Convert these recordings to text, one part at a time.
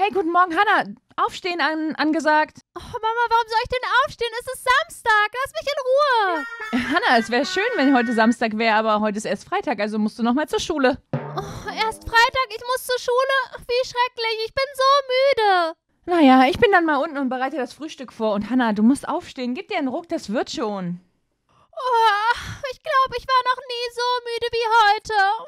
Hey, guten Morgen, Hannah. Aufstehen angesagt. Oh, Mama, warum soll ich denn aufstehen? Es ist Samstag. Lass mich in Ruhe. Hannah, es wäre schön, wenn heute Samstag wäre, aber heute ist erst Freitag, also musst du noch mal zur Schule. Oh, erst Freitag? Ich muss zur Schule? Wie schrecklich. Ich bin so müde. Naja, ich bin dann mal unten und bereite das Frühstück vor. Und Hannah, du musst aufstehen. Gib dir einen Ruck, das wird schon. Oh, ich glaube, ich war noch nie so müde wie heute.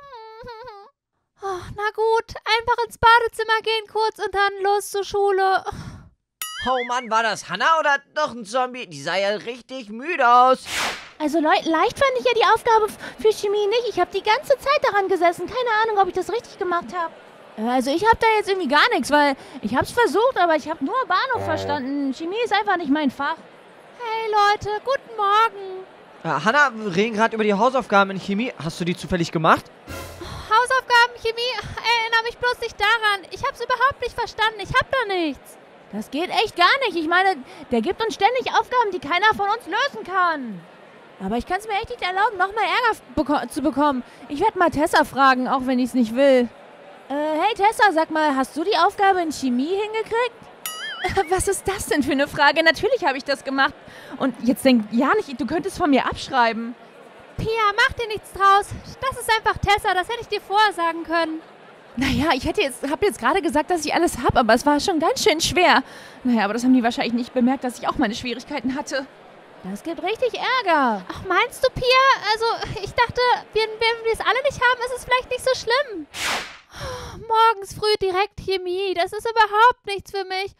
Oh, na gut, einfach ins Badezimmer gehen kurz und dann los zur Schule. Oh Mann, war das Hannah oder doch ein Zombie? Die sah ja richtig müde aus. Also leicht fand ich ja die Aufgabe für Chemie nicht. Ich habe die ganze Zeit daran gesessen. Keine Ahnung, ob ich das richtig gemacht habe. Also ich habe da jetzt irgendwie gar nichts, weil ich habe es versucht, aber ich habe nur Bahnhof verstanden. Chemie ist einfach nicht mein Fach. Hey Leute, guten Morgen. Hannah, wir reden gerade über die Hausaufgaben in Chemie. Hast du die zufällig gemacht? Hausaufgaben, Chemie, erinnere mich bloß nicht daran. Ich hab's überhaupt nicht verstanden. Ich hab da nichts. Das geht echt gar nicht. Ich meine, der gibt uns ständig Aufgaben, die keiner von uns lösen kann. Aber ich kann es mir echt nicht erlauben, nochmal Ärger zu bekommen. Ich werde mal Tessa fragen, auch wenn ich es nicht will. Hey Tessa, sag mal, hast du die Aufgabe in Chemie hingekriegt? Was ist das denn für eine Frage? Natürlich habe ich das gemacht. Und jetzt denk ja nicht, du könntest von mir abschreiben. Pia, mach dir nichts draus. Das ist einfach Tessa, das hätte ich dir vorher sagen können. Naja, hab jetzt gerade gesagt, dass ich alles hab, aber es war schon ganz schön schwer. Naja, aber das haben die wahrscheinlich nicht bemerkt, dass ich auch meine Schwierigkeiten hatte. Das gibt richtig Ärger. Ach, meinst du, Pia? Also, ich dachte, wenn wir es alle nicht haben, ist es vielleicht nicht so schlimm. Morgens früh direkt Chemie, das ist überhaupt nichts für mich.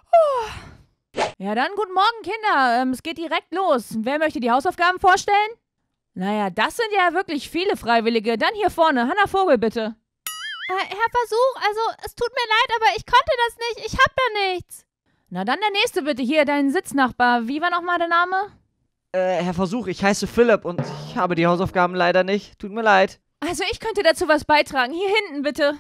Ja, dann guten Morgen, Kinder. Es geht direkt los. Wer möchte die Hausaufgaben vorstellen? Naja, das sind ja wirklich viele Freiwillige. Dann hier vorne, Hannah Vogel, bitte. Herr Versuch, also es tut mir leid, aber ich konnte das nicht. Ich hab da nichts. Na dann der nächste bitte, hier, dein Sitznachbar. Wie war nochmal der Name? Herr Versuch, ich heiße Philipp und ich habe die Hausaufgaben leider nicht. Tut mir leid. Also ich könnte dazu was beitragen. Hier hinten bitte.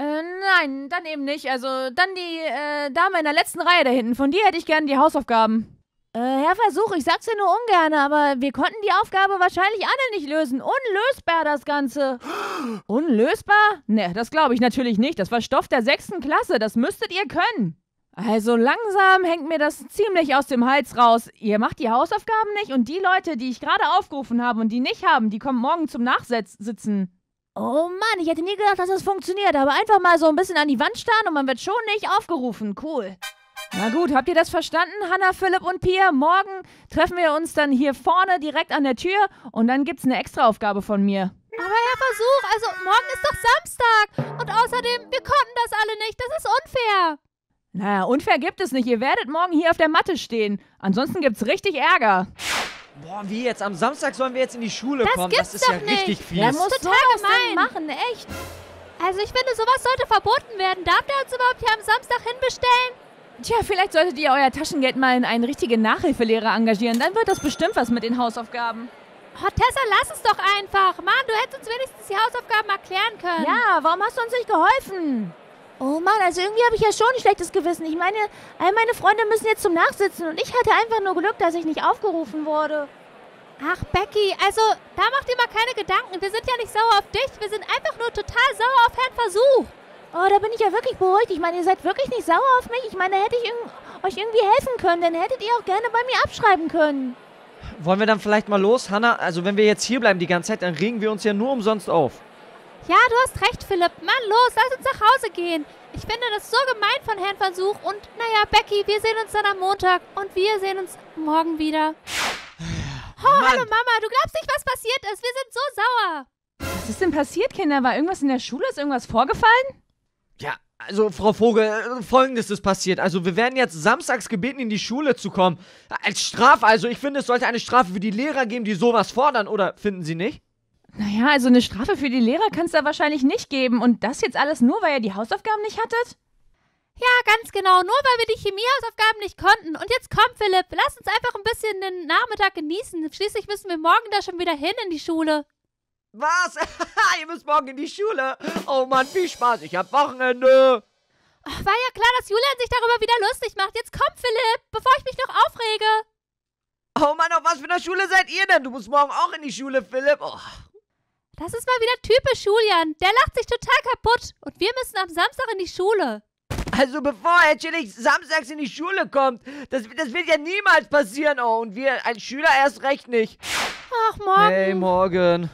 Nein, dann eben nicht. Also dann die Dame in der letzten Reihe da hinten. Von dir hätte ich gerne die Hausaufgaben. Herr Versuch, ich sag's dir nur ungern, aber wir konnten die Aufgabe wahrscheinlich alle nicht lösen. Unlösbar, das Ganze. Unlösbar? Ne, das glaube ich natürlich nicht. Das war Stoff der 6. Klasse. Das müsstet ihr können. Also langsam hängt mir das ziemlich aus dem Hals raus. Ihr macht die Hausaufgaben nicht und die Leute, die ich gerade aufgerufen habe und die nicht haben, die kommen morgen zum Nachsitzen. Oh Mann, ich hätte nie gedacht, dass das funktioniert, aber einfach mal so ein bisschen an die Wand starren und man wird schon nicht aufgerufen. Cool. Na gut, habt ihr das verstanden, Hannah, Philipp und Pia? Morgen treffen wir uns dann hier vorne direkt an der Tür und dann gibt's eine Extraaufgabe von mir. Aber Herr Versuch, also morgen ist doch Samstag und außerdem, wir konnten das alle nicht, das ist unfair. Naja, unfair gibt es nicht, ihr werdet morgen hier auf der Matte stehen. Ansonsten gibt's richtig Ärger. Boah, wie jetzt? Am Samstag sollen wir jetzt in die Schule kommen? Gibt's Das ist ja doch nicht. richtig fies. Wer muss total sowas gemein. denn machen, echt? Also ich finde, sowas sollte verboten werden. Darf der uns überhaupt hier am Samstag hinbestellen? Tja, vielleicht solltet ihr euer Taschengeld mal in einen richtigen Nachhilfelehrer engagieren. Dann wird das bestimmt was mit den Hausaufgaben. Oh, Tessa, lass es doch einfach. Mann, du hättest uns wenigstens die Hausaufgaben erklären können. Ja, warum hast du uns nicht geholfen? Oh Mann, also irgendwie habe ich ja schon ein schlechtes Gewissen. Ich meine, all meine Freunde müssen jetzt zum Nachsitzen und ich hatte einfach nur Glück, dass ich nicht aufgerufen wurde. Ach, Becky, also da mach dir mal keine Gedanken. Wir sind ja nicht sauer auf dich. Wir sind einfach nur total sauer auf Herrn Versuch. Oh, da bin ich ja wirklich beruhigt. Ich meine, ihr seid wirklich nicht sauer auf mich. Ich meine, hätte ich euch irgendwie helfen können, dann hättet ihr auch gerne bei mir abschreiben können. Wollen wir dann vielleicht mal los, Hannah? Also wenn wir jetzt hier bleiben die ganze Zeit, dann regen wir uns ja nur umsonst auf. Ja, du hast recht, Philipp. Mann, los, lass uns nach Hause gehen. Ich finde das so gemein von Herrn Versuch. Und naja, Becky, wir sehen uns dann am Montag. Und wir sehen uns morgen wieder. Oh, hallo Mama, du glaubst nicht, was passiert ist. Wir sind so sauer. Was ist denn passiert, Kinder? War irgendwas in der Schule? Ist irgendwas vorgefallen? Ja, also Frau Vogel, Folgendes ist passiert. Also wir werden jetzt samstags gebeten, in die Schule zu kommen. Als Strafe, also ich finde, es sollte eine Strafe für die Lehrer geben, die sowas fordern, oder finden Sie nicht? Naja, also eine Strafe für die Lehrer kann es da wahrscheinlich nicht geben. Und das jetzt alles nur, weil ihr die Hausaufgaben nicht hattet? Ja, ganz genau. Nur weil wir die Chemiehausaufgaben nicht konnten. Und jetzt komm, Philipp, lass uns einfach ein bisschen den Nachmittag genießen. Schließlich müssen wir morgen da schon wieder hin in die Schule. Was? Ihr müsst morgen in die Schule? Oh Mann, viel Spaß, ich hab Wochenende. Ach, war ja klar, dass Julian sich darüber wieder lustig macht. Jetzt komm, Philipp, bevor ich mich noch aufrege. Oh Mann, auf was für einer Schule seid ihr denn? Du musst morgen auch in die Schule, Philipp. Oh. Das ist mal wieder typisch Julian. Der lacht sich total kaputt. Und wir müssen am Samstag in die Schule. Also bevor Herr Chillig samstags in die Schule kommt, das wird ja niemals passieren. Oh, und wir als Schüler erst recht nicht. Ach, morgen. Hey, morgen.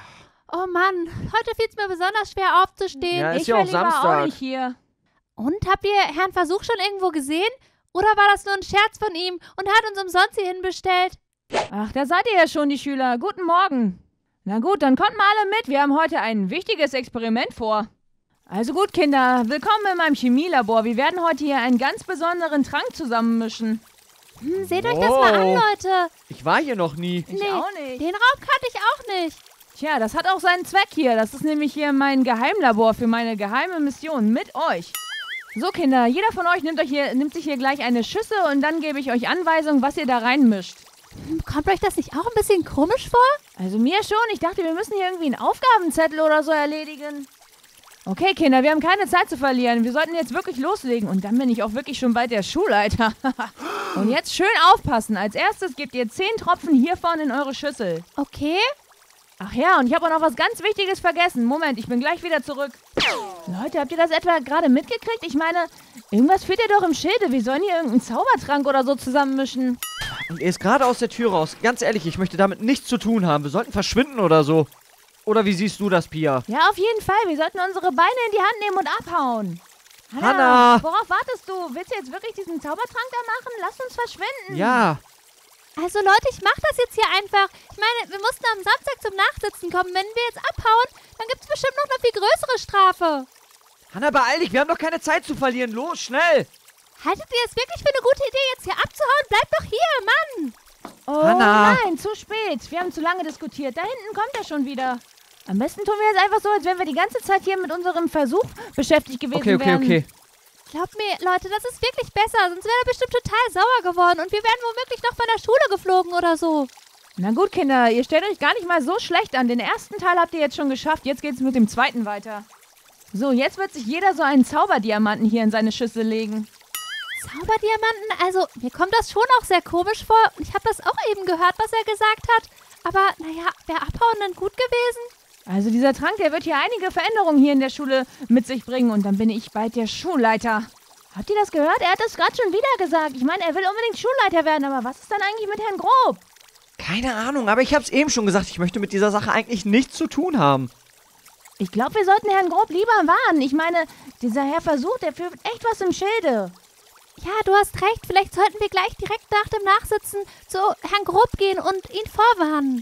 Oh Mann, heute fiel es mir besonders schwer aufzustehen. Ja, ist Ich ja will auch lieber Samstag. auch nicht hier. Und habt ihr Herrn Versuch schon irgendwo gesehen? Oder war das nur ein Scherz von ihm und er hat uns umsonst hierhin bestellt? Ach, da seid ihr ja schon, die Schüler. Guten Morgen. Na gut, dann kommt mal alle mit. Wir haben heute ein wichtiges Experiment vor. Also gut, Kinder, willkommen in meinem Chemielabor. Wir werden heute hier einen ganz besonderen Trank zusammenmischen. Seht euch das mal an, Wow. Leute. Ich war hier noch nie. Ich auch nicht. Den Raum kannte ich auch nicht. Tja, das hat auch seinen Zweck hier. Das ist nämlich hier mein Geheimlabor für meine geheime Mission mit euch. So, Kinder, jeder von euch nimmt sich hier gleich eine Schüssel und dann gebe ich euch Anweisungen, was ihr da reinmischt. Kommt euch das nicht auch ein bisschen komisch vor? Also mir schon. Ich dachte, wir müssen hier irgendwie einen Aufgabenzettel oder so erledigen. Okay, Kinder, wir haben keine Zeit zu verlieren. Wir sollten jetzt wirklich loslegen. Und dann bin ich auch wirklich schon bald der Schulleiter. Und jetzt schön aufpassen. Als erstes gebt ihr 10 Tropfen hiervon in eure Schüssel. Okay. Ach ja, und ich habe auch noch was ganz Wichtiges vergessen. Moment, ich bin gleich wieder zurück. Leute, habt ihr das etwa gerade mitgekriegt? Ich meine, irgendwas führt ihr doch im Schilde. Wir sollen hier irgendeinen Zaubertrank oder so zusammenmischen. Und er ist gerade aus der Tür raus. Ganz ehrlich, ich möchte damit nichts zu tun haben. Wir sollten verschwinden oder so. Oder wie siehst du das, Pia? Ja, auf jeden Fall. Wir sollten unsere Beine in die Hand nehmen und abhauen. Hannah! Worauf wartest du? Willst du jetzt wirklich diesen Zaubertrank da machen? Lass uns verschwinden. Ja. Also Leute, ich mach das jetzt hier einfach. Ich meine, wir mussten am Samstag zum Nachsitzen kommen. Wenn wir jetzt abhauen, dann gibt's bestimmt noch eine viel größere Strafe. Hannah, beeil dich. Wir haben doch keine Zeit zu verlieren. Los, schnell. Haltet ihr es wirklich für eine gute Idee, jetzt hier abzuhauen? Bleibt doch hier, Mann! Oh Hannah! nein, zu spät. Wir haben zu lange diskutiert. Da hinten kommt er schon wieder. Am besten tun wir jetzt einfach so, als wären wir die ganze Zeit hier mit unserem Versuch beschäftigt gewesen wären. Okay. Glaubt mir, Leute, das ist wirklich besser. Sonst wäre er bestimmt total sauer geworden und wir wären womöglich noch von der Schule geflogen oder so. Na gut, Kinder, ihr stellt euch gar nicht mal so schlecht an. Den ersten Teil habt ihr jetzt schon geschafft. Jetzt geht's mit dem zweiten weiter. So, jetzt wird sich jeder so einen Zauberdiamanten hier in seine Schüssel legen. Zauberdiamanten? Also, mir kommt das schon auch sehr komisch vor. Und ich habe das auch eben gehört, was er gesagt hat. Aber, naja, wäre Abhauen dann gut gewesen? Also dieser Trank, der wird hier einige Veränderungen hier in der Schule mit sich bringen. Und dann bin ich bald der Schulleiter. Habt ihr das gehört? Er hat das gerade schon wieder gesagt. Ich meine, er will unbedingt Schulleiter werden. Aber was ist dann eigentlich mit Herrn Grob? Keine Ahnung, aber ich hab's eben schon gesagt. Ich möchte mit dieser Sache eigentlich nichts zu tun haben. Ich glaube, wir sollten Herrn Grob lieber warnen. Ich meine, dieser Herr Versuch, der führt echt was im Schilde. Ja, du hast recht. Vielleicht sollten wir gleich direkt nach dem Nachsitzen zu Herrn Grob gehen und ihn vorwarnen.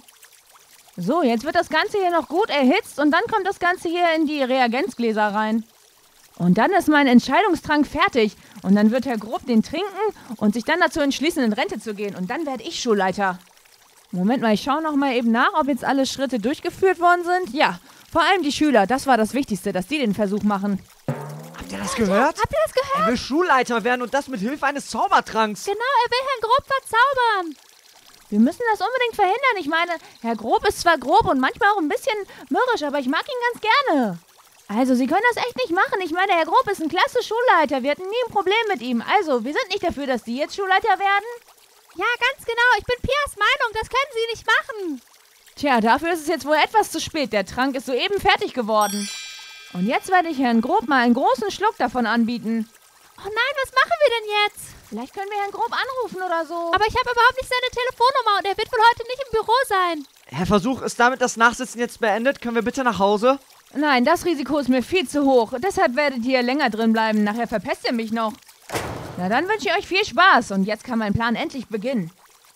So, jetzt wird das Ganze hier noch gut erhitzt und dann kommt das Ganze hier in die Reagenzgläser rein. Und dann ist mein Entscheidungstrank fertig. Und dann wird Herr Grob den trinken und sich dann dazu entschließen, in Rente zu gehen. Und dann werde ich Schulleiter. Moment mal, ich schaue noch mal eben nach, ob jetzt alle Schritte durchgeführt worden sind. Ja, vor allem die Schüler. Das war das Wichtigste, dass die den Versuch machen. Habt ihr das gehört? Habt ihr das gehört? Er will Schulleiter werden und das mit Hilfe eines Zaubertranks. Genau, er will Herrn Grob verzaubern. Wir müssen das unbedingt verhindern. Ich meine, Herr Grob ist zwar grob und manchmal auch ein bisschen mürrisch, aber ich mag ihn ganz gerne. Also, Sie können das echt nicht machen. Ich meine, Herr Grob ist ein klasse Schulleiter. Wir hatten nie ein Problem mit ihm. Also, wir sind nicht dafür, dass die jetzt Schulleiter werden. Ja, ganz genau. Ich bin Pias Meinung. Das können Sie nicht machen. Tja, dafür ist es jetzt wohl etwas zu spät. Der Trank ist soeben fertig geworden. Und jetzt werde ich Herrn Grob mal einen großen Schluck davon anbieten. Oh nein, was machen wir denn jetzt? Vielleicht können wir Herrn Grob anrufen oder so. Aber ich habe überhaupt nicht seine Telefonnummer und er wird wohl heute nicht im Büro sein. Herr Versuch, ist damit das Nachsitzen jetzt beendet? Können wir bitte nach Hause? Nein, das Risiko ist mir viel zu hoch. Deshalb werdet ihr länger drin bleiben. Nachher verpesst ihr mich noch. Na, dann wünsche ich euch viel Spaß. Und jetzt kann mein Plan endlich beginnen.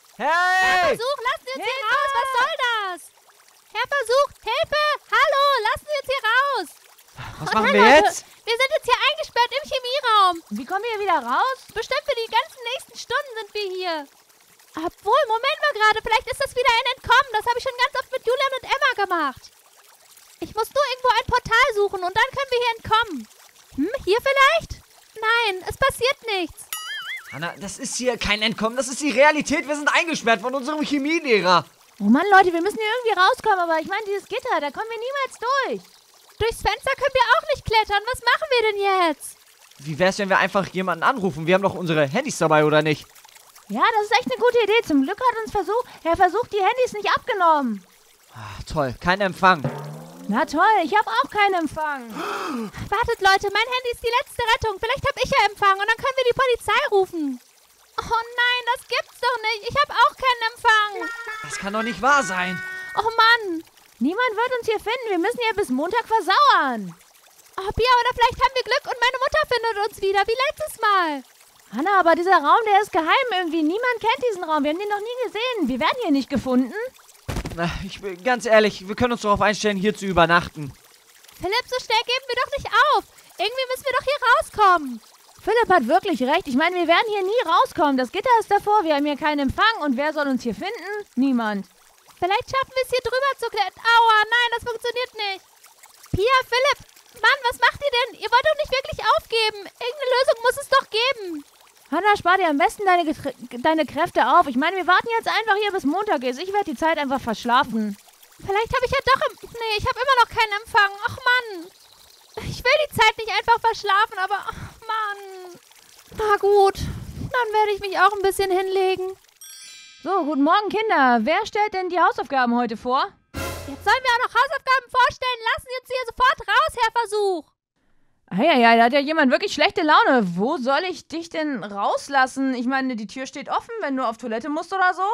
Hey! Versuch, lassen Sie uns hier raus. Was soll das? Herr Versuch, Hilfe! Hallo, lassen Sie uns hier raus. Was machen wir jetzt? Wir sind jetzt hier eingesperrt im Chemieraum. Wie kommen wir wieder raus? Bestimmt für die ganzen nächsten Stunden sind wir hier. Obwohl, Moment mal gerade, vielleicht ist das wieder ein Entkommen. Das habe ich schon ganz oft mit Julian und Emma gemacht. Ich muss nur irgendwo ein Portal suchen und dann können wir hier entkommen. Hier vielleicht? Nein, es passiert nichts. Hannah, das ist hier kein Entkommen, das ist die Realität. Wir sind eingesperrt von unserem Chemielehrer. Oh Mann, Leute, wir müssen hier irgendwie rauskommen. Aber ich meine, dieses Gitter, da kommen wir niemals durch. Durchs Fenster können wir auch nicht klettern. Was machen wir denn jetzt? Wie wär's, wenn wir einfach jemanden anrufen? Wir haben doch unsere Handys dabei, oder nicht? Ja, das ist echt eine gute Idee. Zum Glück hat uns Herr Versuch die Handys nicht abgenommen. Ah, toll, kein Empfang. Na toll, ich habe auch keinen Empfang. Wartet, Leute, mein Handy ist die letzte Rettung. Vielleicht habe ich ja Empfang und dann können wir die Polizei rufen. Oh nein, das gibt's doch nicht. Ich habe auch keinen Empfang. Das kann doch nicht wahr sein. Oh Mann. Niemand wird uns hier finden. Wir müssen hier bis Montag versauern. Oh, Pia, oder vielleicht haben wir Glück und meine Mutter findet uns wieder, wie letztes Mal. Hanna, aber dieser Raum, der ist geheim irgendwie. Niemand kennt diesen Raum. Wir haben den noch nie gesehen. Wir werden hier nicht gefunden. Na, ganz ehrlich, wir können uns darauf einstellen, hier zu übernachten. Philipp, so schnell geben wir doch nicht auf. Irgendwie müssen wir doch hier rauskommen. Philipp hat wirklich recht. Ich meine, wir werden hier nie rauskommen. Das Gitter ist davor. Wir haben hier keinen Empfang. Und wer soll uns hier finden? Niemand. Vielleicht schaffen wir es hier drüber zu klettern. Aua, nein, das funktioniert nicht. Pia, Philipp, Mann, was macht ihr denn? Ihr wollt doch nicht wirklich aufgeben. Irgendeine Lösung muss es doch geben. Hanna, spar dir am besten deine Kräfte auf. Ich meine, wir warten jetzt einfach hier bis Montag ist. Ich werde die Zeit einfach verschlafen. Vielleicht habe ich ja doch... Nee, ich habe immer noch keinen Empfang. Ach, Mann. Ich will die Zeit nicht einfach verschlafen, aber... Ach, Mann. Na gut, dann werde ich mich auch ein bisschen hinlegen. So, guten Morgen, Kinder. Wer stellt denn die Hausaufgaben heute vor? Jetzt sollen wir auch noch Hausaufgaben vorstellen. Lassen Sie uns hier sofort raus, Herr Versuch. Ja, da hat ja jemand wirklich schlechte Laune. Wo soll ich dich denn rauslassen? Ich meine, die Tür steht offen, wenn du auf Toilette musst oder so.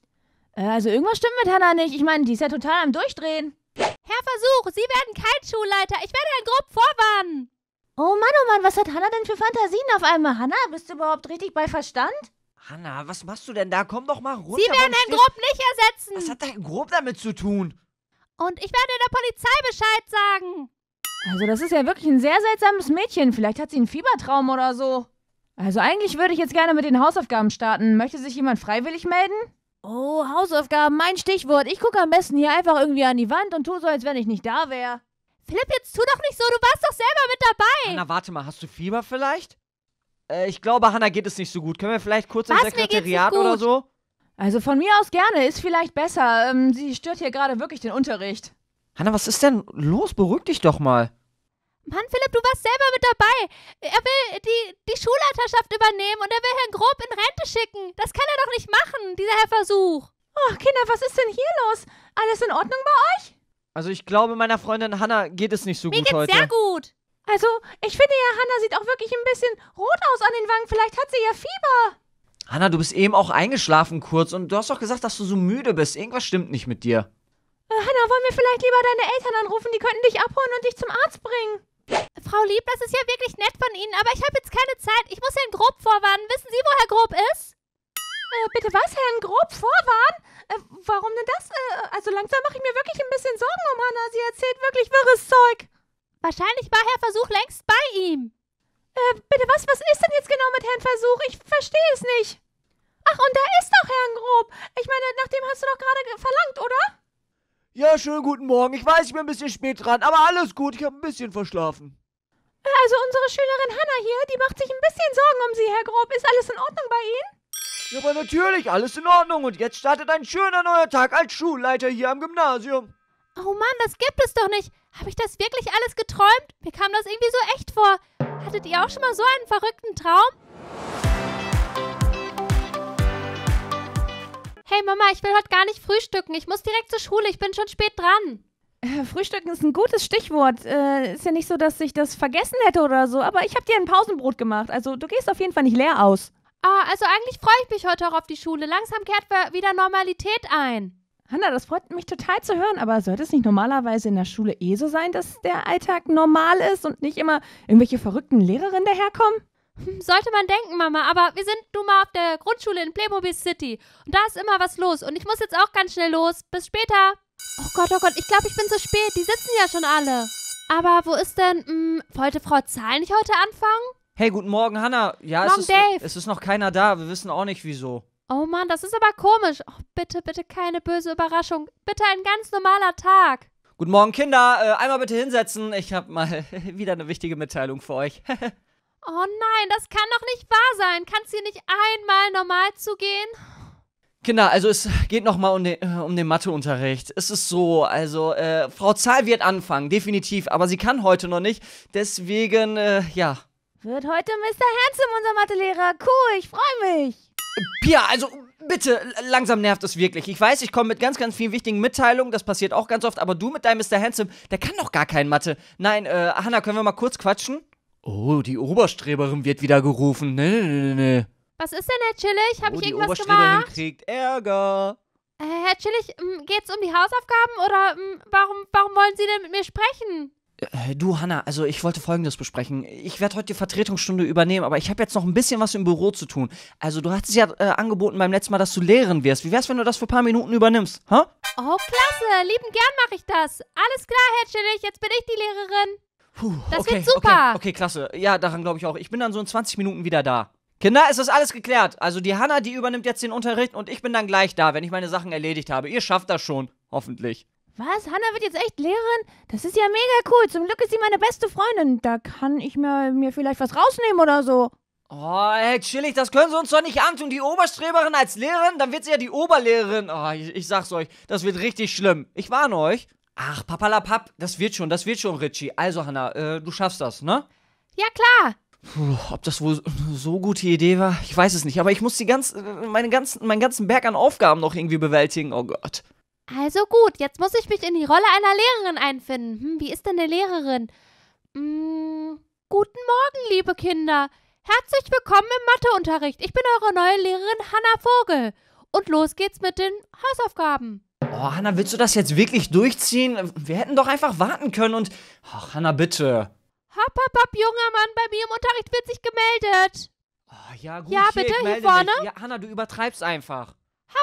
Also irgendwas stimmt mit Hanna nicht. Ich meine, die ist ja total am Durchdrehen. Herr Versuch, Sie werden kein Schulleiter. Ich werde Herrn Grob vorwarnen. Oh Mann, was hat Hanna denn für Fantasien auf einmal? Hanna, bist du überhaupt richtig bei Verstand? Hanna, was machst du denn da? Komm doch mal runter. Sie werden Herrn Grob nicht ersetzen. Was hat Herrn Grob damit zu tun? Und ich werde der Polizei Bescheid sagen. Also das ist ja wirklich ein sehr seltsames Mädchen. Vielleicht hat sie einen Fiebertraum oder so. Also eigentlich würde ich jetzt gerne mit den Hausaufgaben starten. Möchte sich jemand freiwillig melden? Oh, Hausaufgaben, mein Stichwort. Ich gucke am besten hier einfach irgendwie an die Wand und tue so, als wenn ich nicht da wäre. Philipp, jetzt tu doch nicht so. Du warst doch selber mit dabei. Hanna, warte mal. Hast du Fieber vielleicht? Ich glaube, Hanna geht es nicht so gut. Können wir vielleicht kurz ins Sekretariat oder so? Also von mir aus gerne. Ist vielleicht besser. Sie stört hier gerade wirklich den Unterricht. Hanna, was ist denn los? Beruhig dich doch mal. Mann, Philipp, du warst selber mit dabei. Er will die Schulleiterschaft übernehmen und er will Herrn Grob in Rente schicken. Das kann er doch nicht machen, dieser Herr Versuch. Oh, Kinder, was ist denn hier los? Alles in Ordnung bei euch? Also ich glaube, meiner Freundin Hanna geht es nicht so Mir gut heute. geht's sehr gut. Also, ich finde ja, Hanna sieht auch wirklich ein bisschen rot aus an den Wangen. Vielleicht hat sie ja Fieber. Hanna, du bist eben auch eingeschlafen kurz und du hast doch gesagt, dass du so müde bist. Irgendwas stimmt nicht mit dir. Hanna, wollen wir vielleicht lieber deine Eltern anrufen? Die könnten dich abholen und dich zum Arzt bringen. Frau Lieb, das ist ja wirklich nett von Ihnen, aber ich habe jetzt keine Zeit. Ich muss Herrn Grob vorwarnen. Wissen Sie, wo Herr Grob ist? Bitte was, Herrn Grob vorwarnen? Warum denn das? Also langsam mache ich mir wirklich ein bisschen Sorgen um Hanna. Sie erzählt wirklich wirres Zeug. Wahrscheinlich war Herr Versuch längst bei ihm. Bitte was? Was ist denn jetzt genau mit Herrn Versuch? Ich verstehe es nicht. Ach, und da ist doch Herrn Grob. Ich meine, nach dem hast du doch gerade verlangt, oder? Ja, schönen guten Morgen. Ich weiß, ich bin ein bisschen spät dran, aber alles gut. Ich habe ein bisschen verschlafen. Also unsere Schülerin Hanna hier, die macht sich ein bisschen Sorgen um Sie, Herr Grob. Ist alles in Ordnung bei Ihnen? Ja, aber natürlich, alles in Ordnung. Und jetzt startet ein schöner neuer Tag als Schulleiter hier am Gymnasium. Oh Mann, das gibt es doch nicht. Habe ich das wirklich alles geträumt? Mir kam das irgendwie so echt vor. Hattet ihr auch schon mal so einen verrückten Traum? Hey Mama, ich will heute gar nicht frühstücken. Ich muss direkt zur Schule. Ich bin schon spät dran. Frühstücken ist ein gutes Stichwort. Ist ja nicht so, dass ich das vergessen hätte oder so, aber ich habe dir ein Pausenbrot gemacht. Also du gehst auf jeden Fall nicht leer aus. Ah, also eigentlich freue ich mich heute auch auf die Schule. Langsam kehrt wieder Normalität ein. Hanna, das freut mich total zu hören, aber sollte es nicht normalerweise in der Schule so sein, dass der Alltag normal ist und nicht immer irgendwelche verrückten Lehrerinnen daherkommen? Sollte man denken, Mama, aber wir sind nun mal auf der Grundschule in Playmobil City und da ist immer was los und ich muss jetzt auch ganz schnell los. Bis später. Oh Gott, ich glaube, ich bin zu spät. Die sitzen ja schon alle. Aber wo ist denn, wollte Frau Zahl nicht heute anfangen? Hey, guten Morgen, Hanna. Ja, Morgen, Dave. Es ist noch keiner da. Wir wissen auch nicht, wieso. Oh Mann, das ist aber komisch. Oh, bitte, bitte keine böse Überraschung. Bitte ein ganz normaler Tag. Guten Morgen, Kinder. Einmal bitte hinsetzen. Ich habe mal wieder eine wichtige Mitteilung für euch. Oh nein, das kann doch nicht wahr sein. Kann es hier nicht einmal normal zugehen? Kinder, also es geht nochmal um den Matheunterricht. Es ist so, also Frau Zahl wird anfangen, definitiv, aber sie kann heute noch nicht. Deswegen, ja. Wird heute Mr. Handsome unser Mathelehrer. Cool, ich freue mich. Pia, also Bitte, langsam nervt es wirklich. Ich weiß, ich komme mit ganz, ganz vielen wichtigen Mitteilungen, das passiert auch ganz oft, aber du mit deinem Mr. Handsome, der kann doch gar kein Mathe. Nein, Hannah, können wir mal kurz quatschen? Oh, die Oberstreberin wird wieder gerufen. Nee. Was ist denn, Herr Chillig? Hab ich die irgendwas Oberstreberin gemacht? kriegt Ärger. Herr Chillig, geht's um die Hausaufgaben oder warum wollen Sie denn mit mir sprechen? Du, Hannah, also ich wollte Folgendes besprechen. Ich werde heute die Vertretungsstunde übernehmen, aber ich habe jetzt noch ein bisschen was im Büro zu tun. Also du hattest ja angeboten beim letzten Mal, dass du Lehrerin wirst. Wie wär's, wenn du das für ein paar Minuten übernimmst, ha? Oh, klasse. Lieben gern mache ich das. Alles klar, Herr Chillig, jetzt bin ich die Lehrerin. Puh, Das wird super. Okay, klasse. Ja, daran glaube ich auch. Ich bin dann so in 20 Minuten wieder da. Kinder, ist das alles geklärt? Also die Hannah, die übernimmt jetzt den Unterricht und ich bin dann gleich da, wenn ich meine Sachen erledigt habe. Ihr schafft das schon, hoffentlich. Was? Hannah wird jetzt echt Lehrerin? Das ist ja mega cool. Zum Glück ist sie meine beste Freundin. Da kann ich mir vielleicht was rausnehmen oder so. Oh, hey, chillig, das können sie uns doch nicht antun. Die Oberstreberin als Lehrerin, dann wird sie ja die Oberlehrerin. Oh, ich sag's euch, das wird richtig schlimm. Ich warne euch. Ach, papalapap, das wird schon, Richie. Also, Hannah, du schaffst das, ne? Ja, klar. Puh, ob das wohl so gute Idee war, ich weiß es nicht. Aber ich muss meinen ganzen Berg an Aufgaben noch irgendwie bewältigen. Oh Gott. Also gut, jetzt muss ich mich in die Rolle einer Lehrerin einfinden. Wie ist denn eine Lehrerin? Guten Morgen, liebe Kinder. Herzlich willkommen im Matheunterricht. Ich bin eure neue Lehrerin Hannah Vogel. Und los geht's mit den Hausaufgaben. Oh, Hannah, willst du das jetzt wirklich durchziehen? Wir hätten doch einfach warten können und... Ach, Hannah, bitte. Hopp, junger Mann, bei mir im Unterricht wird sich gemeldet. Oh, ja, gut, Ja, hier, bitte, ich hier melde vorne. mich. Ja, Hannah, du übertreibst einfach.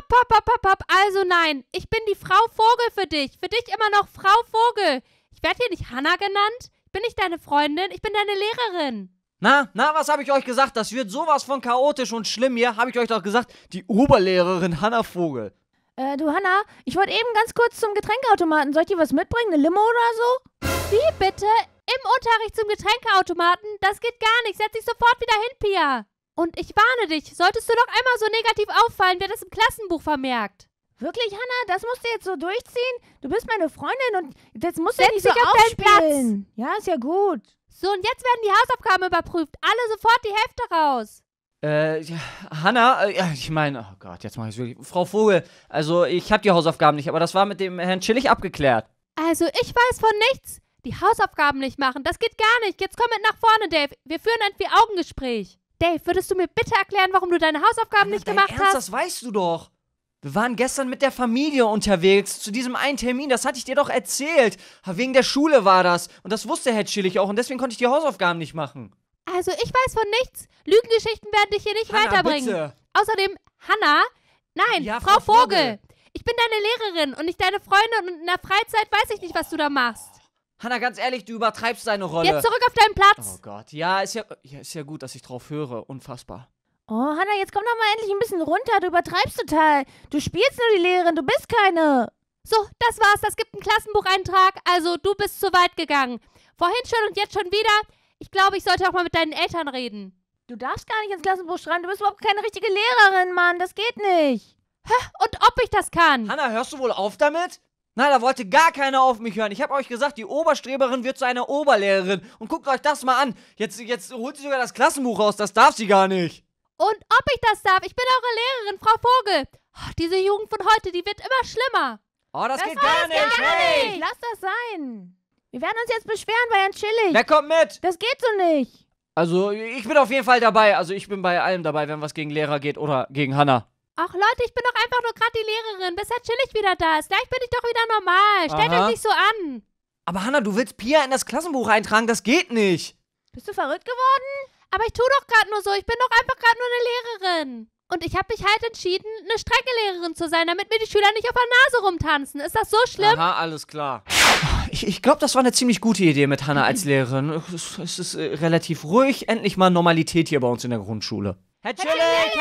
Hopp. Also nein, ich bin die Frau Vogel für dich. Für dich immer noch Frau Vogel. Ich werde hier nicht Hannah genannt. Ich bin nicht deine Freundin, ich bin deine Lehrerin. Na, was habe ich euch gesagt? Das wird sowas von chaotisch und schlimm hier. Habe ich euch doch gesagt, die Oberlehrerin Hannah Vogel. Du Hannah, ich wollte eben ganz kurz zum Getränkeautomaten. Soll ich dir was mitbringen? Eine Limo oder so? Wie bitte? Im Unterricht zum Getränkeautomaten? Das geht gar nicht. Setz dich sofort wieder hin, Pia. Und ich warne dich, solltest du noch einmal so negativ auffallen, wird das im Klassenbuch vermerkt. Wirklich, Hannah? Das musst du jetzt so durchziehen? Du bist meine Freundin und das musst du Setz nicht so dich auf deinen aufspielen. Ja, ist ja gut. So, und jetzt werden die Hausaufgaben überprüft. Alle sofort die Hefte raus. Ja, Hannah, ich meine, oh Gott, jetzt mache ich es wirklich. Frau Vogel, also ich habe die Hausaufgaben nicht, aber das war mit dem Herrn Chillig abgeklärt. Also, ich weiß von nichts. Die Hausaufgaben nicht machen, das geht gar nicht. Jetzt komm mit nach vorne, Dave. Wir führen ein Vier-Augen-Gespräch. Dave, würdest du mir bitte erklären, warum du deine Hausaufgaben nicht gemacht Ernst, hast? das weißt du doch. Wir waren gestern mit der Familie unterwegs, zu diesem einen Termin, das hatte ich dir doch erzählt. Wegen der Schule war das. Und das wusste Herr Chillig auch und deswegen konnte ich die Hausaufgaben nicht machen. Also, ich weiß von nichts. Lügengeschichten werden dich hier nicht Hannah, weiterbringen. bitte. Außerdem, Hannah, nein, Ja, Frau Frau Vogel. Vogel. Ich bin deine Lehrerin und nicht deine Freundin und in der Freizeit weiß ich nicht, was du da machst. Hannah, ganz ehrlich, du übertreibst deine Rolle. Jetzt zurück auf deinen Platz. Oh Gott, ja, ist ja gut, dass ich drauf höre. Unfassbar. Oh, Hannah, jetzt komm doch mal endlich ein bisschen runter. Du übertreibst total. Du spielst nur die Lehrerin, du bist keine. So, das war's. Das gibt einen Klassenbucheintrag. Also, du bist zu weit gegangen. Vorhin schon und jetzt schon wieder. Ich glaube, ich sollte auch mal mit deinen Eltern reden. Du darfst gar nicht ins Klassenbuch schreiben. Du bist überhaupt keine richtige Lehrerin, Mann. Das geht nicht. Und ob ich das kann? Hannah, hörst du wohl auf damit? Nein, da wollte gar keiner auf mich hören. Ich habe euch gesagt, die Oberstreberin wird zu einer Oberlehrerin. Und guckt euch das mal an. Jetzt holt sie sogar das Klassenbuch raus. Das darf sie gar nicht. Und ob ich das darf? Ich bin eure Lehrerin, Frau Vogel. Oh, diese Jugend von heute, die wird immer schlimmer. Oh, das geht gar nicht. Gar Hey. nicht. Lass das sein. Wir werden uns jetzt beschweren bei Herrn Chillig. Wer kommt mit? Das geht so nicht. Also, ich bin auf jeden Fall dabei. Also, ich bin bei allem dabei, wenn was gegen Lehrer geht oder gegen Hannah. Ach Leute, ich bin doch einfach nur gerade die Lehrerin, bis Herr Chillig wieder da ist. Gleich bin ich doch wieder normal. Stellt Aha. euch nicht so an. Aber Hannah, du willst Pia in das Klassenbuch eintragen? Das geht nicht. Bist du verrückt geworden? Aber ich tue doch gerade nur so. Ich bin doch einfach gerade nur eine Lehrerin. Und ich habe mich halt entschieden, eine strenge Lehrerin zu sein, damit mir die Schüler nicht auf der Nase rumtanzen. Ist das so schlimm? Aha, alles klar. Ich glaube, das war eine ziemlich gute Idee mit Hannah als Lehrerin. Es ist relativ ruhig. Endlich mal Normalität hier bei uns in der Grundschule. Herr Chillig!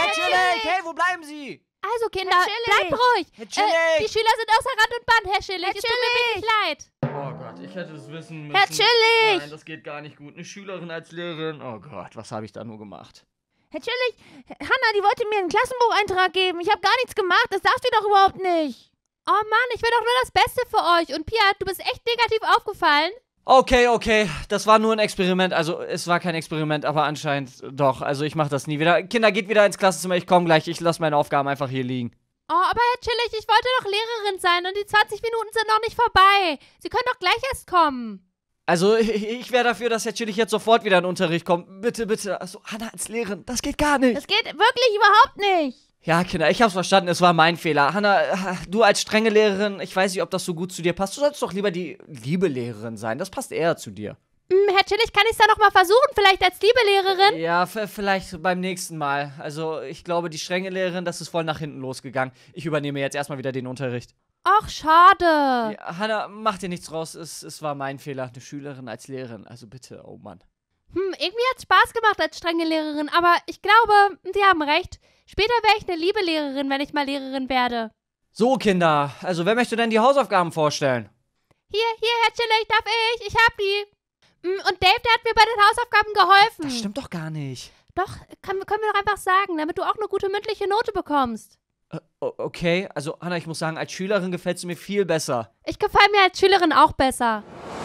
Hey, wo bleiben Sie? Also Kinder, Herr Chillig. bleibt ruhig. Herr Chillig. Die Schüler sind außer Rand und Band, Herr Chillig. Es tut mir wirklich leid. Oh Gott, ich hätte es wissen müssen. Herr Chillig. Nein, das geht gar nicht gut. Eine Schülerin als Lehrerin. Oh Gott, was habe ich da nur gemacht? Herr Chillig, Hannah, die wollte mir einen Klassenbucheintrag geben. Ich habe gar nichts gemacht. Das darfst du doch überhaupt nicht. Oh Mann, ich will doch nur das Beste für euch. Und Pia, du bist echt negativ aufgefallen. Okay, das war nur ein Experiment. Also, es war kein Experiment, aber anscheinend doch. Also, ich mache das nie wieder. Kinder, geht wieder ins Klassenzimmer, ich komme gleich. Ich lasse meine Aufgaben einfach hier liegen. Oh, aber Herr Chillig, ich wollte doch Lehrerin sein und die 20 Minuten sind noch nicht vorbei. Sie können doch gleich erst kommen. Also, ich wäre dafür, dass Herr Chillig jetzt sofort wieder in den Unterricht kommt. Bitte. Also, Hannah als Lehrerin, das geht gar nicht. Das geht wirklich überhaupt nicht. Ja, Kinder, ich hab's verstanden, es war mein Fehler. Hannah, du als strenge Lehrerin, ich weiß nicht, ob das so gut zu dir passt. Du solltest doch lieber die liebe Lehrerin sein. Das passt eher zu dir. Herr Chillig, kann ich es da noch mal versuchen? Vielleicht als liebe Lehrerin? Ja, vielleicht beim nächsten Mal. Also, ich glaube, die strenge Lehrerin, das ist voll nach hinten losgegangen. Ich übernehme jetzt erstmal wieder den Unterricht. Ach, schade. Ja, Hannah, mach dir nichts raus. Es war mein Fehler. Eine Schülerin als Lehrerin. Also bitte, oh Mann. Irgendwie hat's Spaß gemacht als strenge Lehrerin, aber ich glaube, Sie haben recht. Später wäre ich eine liebe Lehrerin, wenn ich mal Lehrerin werde. So, Kinder. Also, wer möchte denn die Hausaufgaben vorstellen? Hier, Herr Chillig, darf ich? Ich hab die. Und Dave, der hat mir bei den Hausaufgaben geholfen. Das stimmt doch gar nicht. Doch, können wir doch einfach sagen, damit du auch eine gute mündliche Note bekommst. Okay, also Hannah, ich muss sagen, als Schülerin gefällst du mir viel besser. Ich gefalle mir als Schülerin auch besser.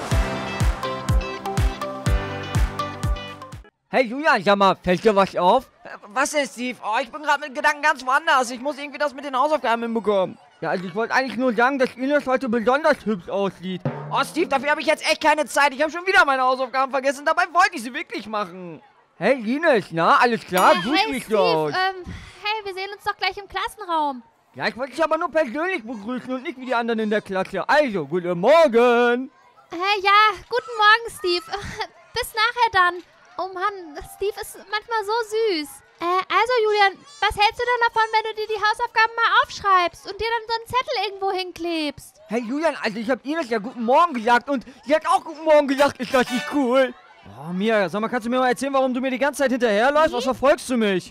Hey Julian, sag mal, fällt dir was auf? Was denn, Steve? Oh, ich bin gerade mit Gedanken ganz woanders. Ich muss irgendwie das mit den Hausaufgaben hinbekommen. Ja, also ich wollte eigentlich nur sagen, dass Ines heute besonders hübsch aussieht. Oh, Steve, dafür habe ich jetzt echt keine Zeit. Ich habe schon wieder meine Hausaufgaben vergessen. Dabei wollte ich sie wirklich machen. Hey Ines, na, alles klar? Du Hey siehst Steve, so aus. hey, wir sehen uns doch gleich im Klassenraum. Ja, ich wollte dich aber nur persönlich begrüßen und nicht wie die anderen in der Klasse. Also, guten Morgen. Ja, guten Morgen, Steve. Bis nachher dann. Oh Mann, Steve ist manchmal so süß. Also Julian, was hältst du denn davon, wenn du dir die Hausaufgaben mal aufschreibst und dir dann so einen Zettel irgendwo hinklebst? Hey Julian, also ich habe Ines ja guten Morgen gesagt und sie hat auch guten Morgen gesagt. Ist das nicht cool? Oh, Mia, sag mal, kannst du mir mal erzählen, warum du mir die ganze Zeit hinterherläufst? Was verfolgst du mich?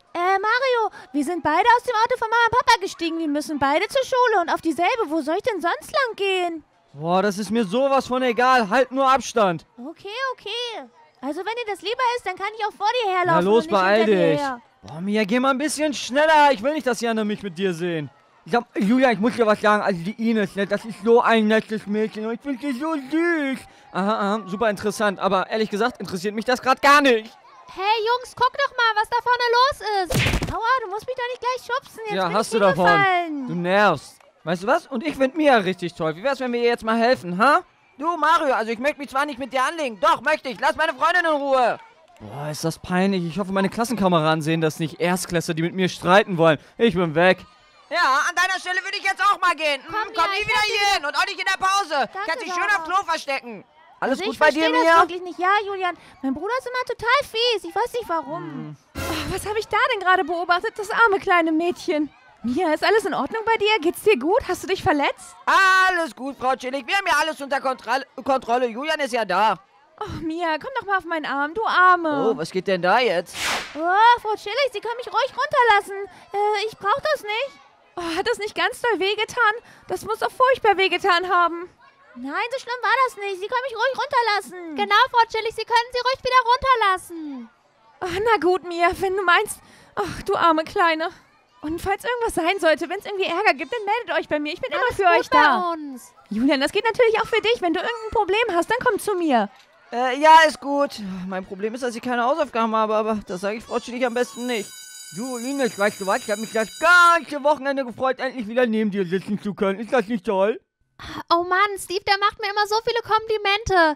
Mario, wir sind beide aus dem Auto von Mama und Papa gestiegen. Wir müssen beide zur Schule und auf dieselbe. Wo soll ich denn sonst lang gehen? Boah, das ist mir sowas von egal. Halt nur Abstand. Okay. Also wenn dir das lieber ist, dann kann ich auch vor dir herlaufen. Na los, und nicht beeil hinter dir dich. her. Boah, Mia, geh mal ein bisschen schneller. Ich will nicht, dass Jana mich mit dir sehen. Julian, ich muss dir was sagen. Also die Ines, ne, das ist so ein nettes Mädchen und ich finde sie so süß. Aha, super interessant. Aber ehrlich gesagt interessiert mich das gerade gar nicht. Hey Jungs, guck doch mal, was da vorne los ist. Aua, du musst mich doch nicht gleich schubsen. Jetzt Ja, bin hast ich du davon. hingefallen. Du nervst. Weißt du was? Und ich finde Mia richtig toll. Wie wär's, wenn wir ihr jetzt mal helfen, ha? Du Mario, also ich möchte mich zwar nicht mit dir anlegen. Doch, möchte ich. Lass meine Freundin in Ruhe. Boah, ist das peinlich. Ich hoffe, meine Klassenkameraden sehen das nicht. Erstklässler, die mit mir streiten wollen. Ich bin weg. Ja, an deiner Stelle würde ich jetzt auch mal gehen. Komm ja, nie ich wieder hier hin und auch nicht in der Pause. Danke, Kannst dich schön Sarah. aufs Klo verstecken. Alles Also gut ich bei dir, verstehe das Mia? wirklich nicht. Ja, Julian, mein Bruder ist immer total fies. Ich weiß nicht warum. Was habe ich da denn gerade beobachtet? Das arme kleine Mädchen. Mia, ist alles in Ordnung bei dir? Geht's dir gut? Hast du dich verletzt? Alles gut, Frau Chillig. Wir haben ja alles unter Kontrolle. Julian ist ja da. Oh, Mia, komm doch mal auf meinen Arm, du Arme. Oh, was geht denn da jetzt? Oh, Frau Chillig, Sie können mich ruhig runterlassen. Ich brauche das nicht. Oh, hat das nicht ganz doll wehgetan? Das muss doch furchtbar wehgetan haben. Nein, so schlimm war das nicht. Sie können mich ruhig runterlassen. Genau, Frau Chillig, Sie können sie ruhig wieder runterlassen. Oh, na gut, Mia, wenn du meinst. Ach, du arme Kleine. Und falls irgendwas sein sollte, wenn es irgendwie Ärger gibt, dann meldet euch bei mir. Ich bin immer für euch da. Bei uns. Julian, das geht natürlich auch für dich. Wenn du irgendein Problem hast, dann komm zu mir. Ja, ist gut. Mein Problem ist, dass ich keine Hausaufgaben habe, aber das sage ich Frau Chillig am besten nicht. Du, Ines, weißt du was? Ich habe mich das ganze Wochenende gefreut, endlich wieder neben dir sitzen zu können. Ist das nicht toll? Oh Mann, Steve, der macht mir immer so viele Komplimente.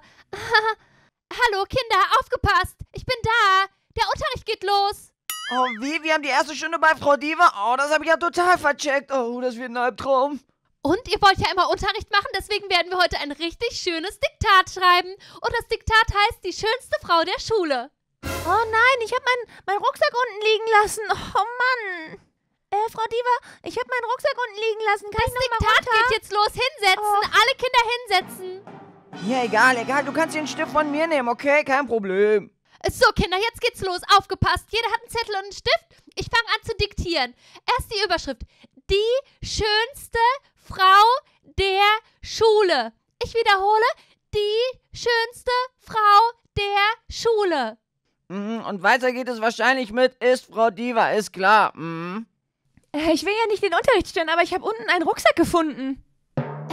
Hallo, Kinder, aufgepasst. Ich bin da. Der Unterricht geht los. Oh, wie? Wir haben die erste Stunde bei Frau Diva? Oh, das habe ich ja total vercheckt. Oh, das wird ein Albtraum. Und ihr wollt ja immer Unterricht machen, deswegen werden wir heute ein richtig schönes Diktat schreiben. Und das Diktat heißt die schönste Frau der Schule. Oh nein, ich habe meinen Rucksack unten liegen lassen. Oh Mann. Frau Diva, ich habe meinen Rucksack unten liegen lassen. Kann ich noch mal Diktat runter? geht jetzt los. Hinsetzen. Oh. Alle Kinder hinsetzen. Ja, egal. Du kannst den Stift von mir nehmen, okay? Kein Problem. So, Kinder, jetzt geht's los. Aufgepasst. Jeder hat einen Zettel und einen Stift. Ich fange an zu diktieren. Erst die Überschrift. Die schönste Frau der Schule. Ich wiederhole. Die schönste Frau der Schule. Und weiter geht es wahrscheinlich mit ist Frau Diva, ist klar. Ich will ja nicht den Unterricht stören, aber ich habe unten einen Rucksack gefunden.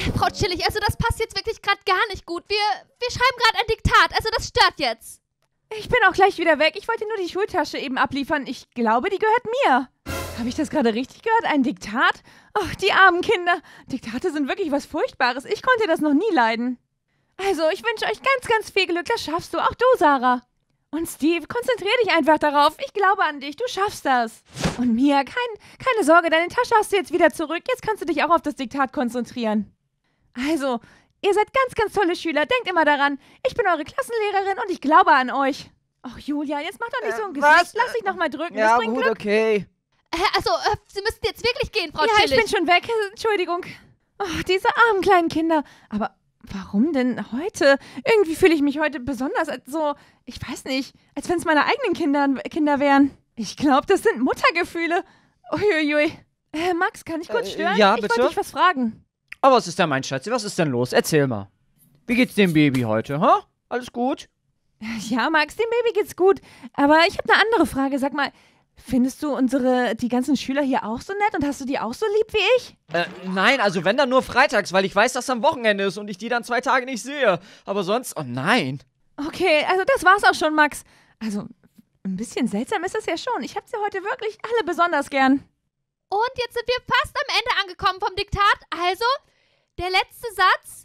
Frau Chillig, also das passt jetzt wirklich gerade gar nicht gut. Wir schreiben gerade ein Diktat, also das stört jetzt. Ich bin auch gleich wieder weg. Ich wollte nur die Schultasche eben abliefern. Ich glaube, die gehört mir. Habe ich das gerade richtig gehört? Ein Diktat? Ach, die armen Kinder. Diktate sind wirklich was Furchtbares. Ich konnte das noch nie leiden. Also, ich wünsche euch ganz, ganz viel Glück. Das schaffst du. Auch du, Sarah. Und Steve, konzentrier dich einfach darauf. Ich glaube an dich. Du schaffst das. Und Mia, keine Sorge. Deine Tasche hast du jetzt wieder zurück. Jetzt kannst du dich auch auf das Diktat konzentrieren. Also, ihr seid ganz, ganz tolle Schüler. Denkt immer daran, ich bin eure Klassenlehrerin und ich glaube an euch. Ach, Julia, jetzt mach doch nicht so ein Gesicht. Was? Lass dich nochmal drücken. Ja, das bringt gut, Glück. okay. Sie müssen jetzt wirklich gehen, Frau Ja, Chillig. ich bin schon weg. Entschuldigung. Oh, diese armen kleinen Kinder. Aber warum denn heute? Irgendwie fühle ich mich heute besonders als so, ich weiß nicht, als wenn es meine eigenen Kinder wären. Ich glaube, das sind Muttergefühle. Uiuiui. Max, kann ich kurz stören? ja, Ich bitte? wollte dich was fragen. Aber was ist denn, mein Schatzi? Was ist denn los? Erzähl mal. Wie geht's dem Baby heute, ha? Alles gut? Ja, Max, dem Baby geht's gut. Aber ich habe eine andere Frage. Sag mal, findest du die ganzen Schüler hier auch so nett und hast du die auch so lieb wie ich? Nein, also wenn dann nur freitags, weil ich weiß, dass am Wochenende ist und ich die dann 2 Tage nicht sehe. Aber sonst, oh nein. Okay, also das war's auch schon, Max. Also, ein bisschen seltsam ist es ja schon. Ich hab sie heute wirklich alle besonders gern. Und jetzt sind wir fast am Ende angekommen vom Diktat. Also, der letzte Satz.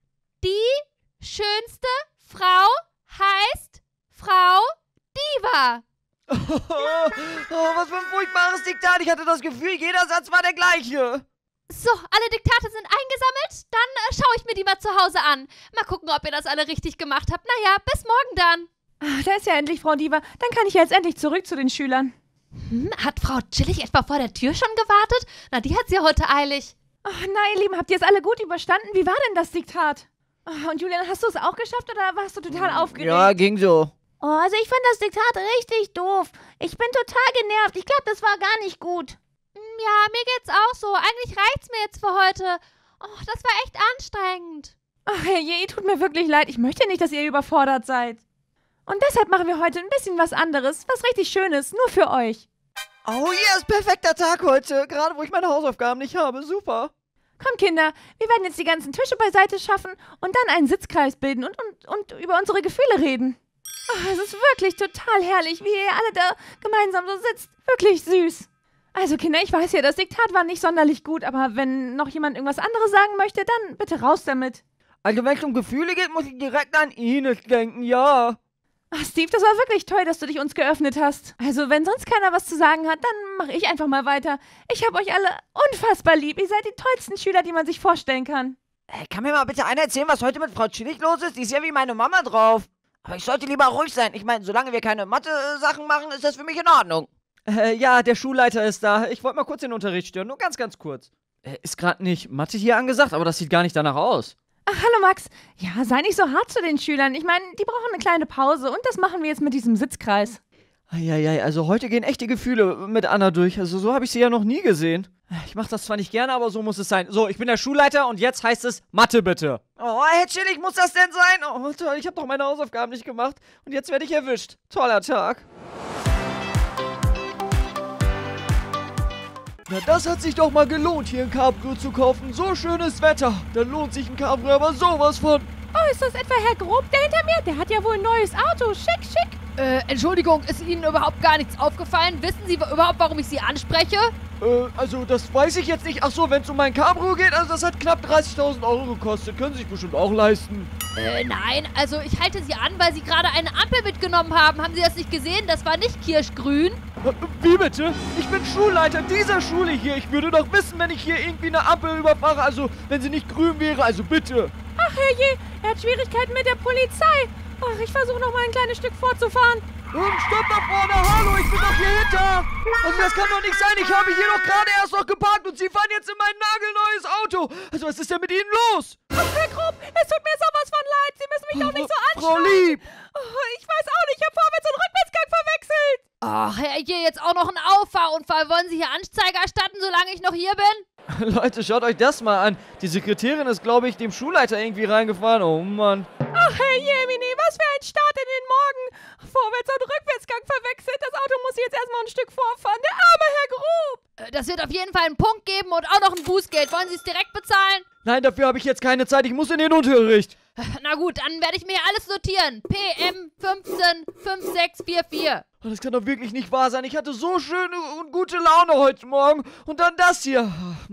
Die schönste Frau heißt Frau Diva. Oh, was für ein furchtbares Diktat. Ich hatte das Gefühl, jeder Satz war der gleiche. So, alle Diktate sind eingesammelt. Dann schaue ich mir die mal zu Hause an. Mal gucken, ob ihr das alle richtig gemacht habt. Naja, bis morgen dann. Ach, da ist ja endlich Frau Diva. Dann kann ich ja jetzt endlich zurück zu den Schülern. Hat Frau Chillig etwa vor der Tür schon gewartet? Na, die hat sie heute eilig. Oh nein, Lieben, habt ihr es alle gut überstanden? Wie war denn das Diktat? Oh, und Julian, hast du es auch geschafft oder warst du total aufgeregt? Ja, ging so. Oh, also ich fand das Diktat richtig doof. Ich bin total genervt. Ich glaube, das war gar nicht gut. Ja, mir geht's auch so. Eigentlich reicht's mir jetzt für heute. Oh, das war echt anstrengend. Ach, herrje, tut mir wirklich leid. Ich möchte nicht, dass ihr überfordert seid. Und deshalb machen wir heute ein bisschen was anderes, was richtig Schönes, nur für euch. Oh, ja, ist perfekter Tag heute. Gerade wo ich meine Hausaufgaben nicht habe. Super. Komm, Kinder, wir werden jetzt die ganzen Tische beiseite schaffen und dann einen Sitzkreis bilden und über unsere Gefühle reden. Oh, es ist wirklich total herrlich, wie ihr alle da gemeinsam so sitzt. Wirklich süß. Also, Kinder, ich weiß ja, das Diktat war nicht sonderlich gut, aber wenn noch jemand irgendwas anderes sagen möchte, dann bitte raus damit. Also, wenn es um Gefühle geht, muss ich direkt an Ines denken, ja. Ach, Steve, das war wirklich toll, dass du dich uns geöffnet hast. Also, wenn sonst keiner was zu sagen hat, dann mache ich einfach mal weiter. Ich habe euch alle unfassbar lieb. Ihr seid die tollsten Schüler, die man sich vorstellen kann. Kann mir mal bitte einer erzählen, was heute mit Frau Chillig los ist? Die ist ja wie meine Mama drauf. Aber ich sollte lieber ruhig sein. Ich meine, solange wir keine Mathe-Sachen machen, ist das für mich in Ordnung. Ja, der Schulleiter ist da. Ich wollte mal kurz den Unterricht stören, nur ganz, ganz kurz. Ist gerade nicht Mathe hier angesagt, aber das sieht gar nicht danach aus. Ach, hallo Max. Ja, sei nicht so hart zu den Schülern. Ich meine, die brauchen eine kleine Pause und das machen wir jetzt mit diesem Sitzkreis. Eieiei, also heute gehen echte Gefühle mit Anna durch. Also so habe ich sie ja noch nie gesehen. Ich mache das zwar nicht gerne, aber so muss es sein. So, ich bin der Schulleiter und jetzt heißt es Mathe bitte. Oh, Herr Chillig, muss das denn sein? Oh, toll, ich habe doch meine Hausaufgaben nicht gemacht. Und jetzt werde ich erwischt. Toller Tag. Na, das hat sich doch mal gelohnt, hier ein Cabrio zu kaufen. So schönes Wetter. Dann lohnt sich ein Cabrio aber sowas von. Oh, ist das etwa Herr Grob, der hinter mir? Der hat ja wohl ein neues Auto. Schick, schick. Entschuldigung, ist Ihnen überhaupt gar nichts aufgefallen? Wissen Sie überhaupt, warum ich Sie anspreche? Also das weiß ich jetzt nicht. Ach so, wenn es um mein Cabrio geht, also das hat knapp 30.000 € gekostet. Können Sie sich bestimmt auch leisten. Nein, also ich halte Sie an, weil Sie gerade eine Ampel mitgenommen haben. Haben Sie das nicht gesehen? Das war nicht kirschgrün. Wie bitte? Ich bin Schulleiter dieser Schule hier. Ich würde doch wissen, wenn ich hier irgendwie eine Ampel überfahre. Also, wenn sie nicht grün wäre. Also bitte. Ach, herrje, er hat Schwierigkeiten mit der Polizei. Ach, ich versuche noch mal ein kleines Stück vorzufahren. Stopp da vorne. Hallo, ich bin doch hier hinter. Also das kann doch nicht sein. Ich habe hier doch gerade erst noch geparkt und Sie fahren jetzt in mein nagelneues Auto. Also was ist denn mit Ihnen los? Ach, Herr Grob, es tut mir sowas von leid. Sie müssen mich doch nicht so Frau anschreien. Lieb. Oh, ich weiß auch nicht, ich habe Vorwärts- und Rückwärtsgang verwechselt. Ach, hier jetzt auch noch ein Auffahrunfall. Wollen Sie hier Anzeige erstatten, solange ich noch hier bin? Leute, schaut euch das mal an. Die Sekretärin ist, glaube ich, dem Schulleiter irgendwie reingefahren. Oh Mann. Ach, Herr Jemini, was für ein Start in den Morgen. Vorwärts- und Rückwärtsgang verwechselt. Das Auto muss jetzt erstmal ein Stück vorfahren. Der arme Herr Grob. Das wird auf jeden Fall einen Punkt geben und auch noch ein Bußgeld. Wollen Sie es direkt bezahlen? Nein, dafür habe ich jetzt keine Zeit. Ich muss in den Unterricht. Na gut, dann werde ich mir alles notieren. PM 155644. Oh, das kann doch wirklich nicht wahr sein. Ich hatte so schöne und gute Laune heute Morgen. Und dann das hier.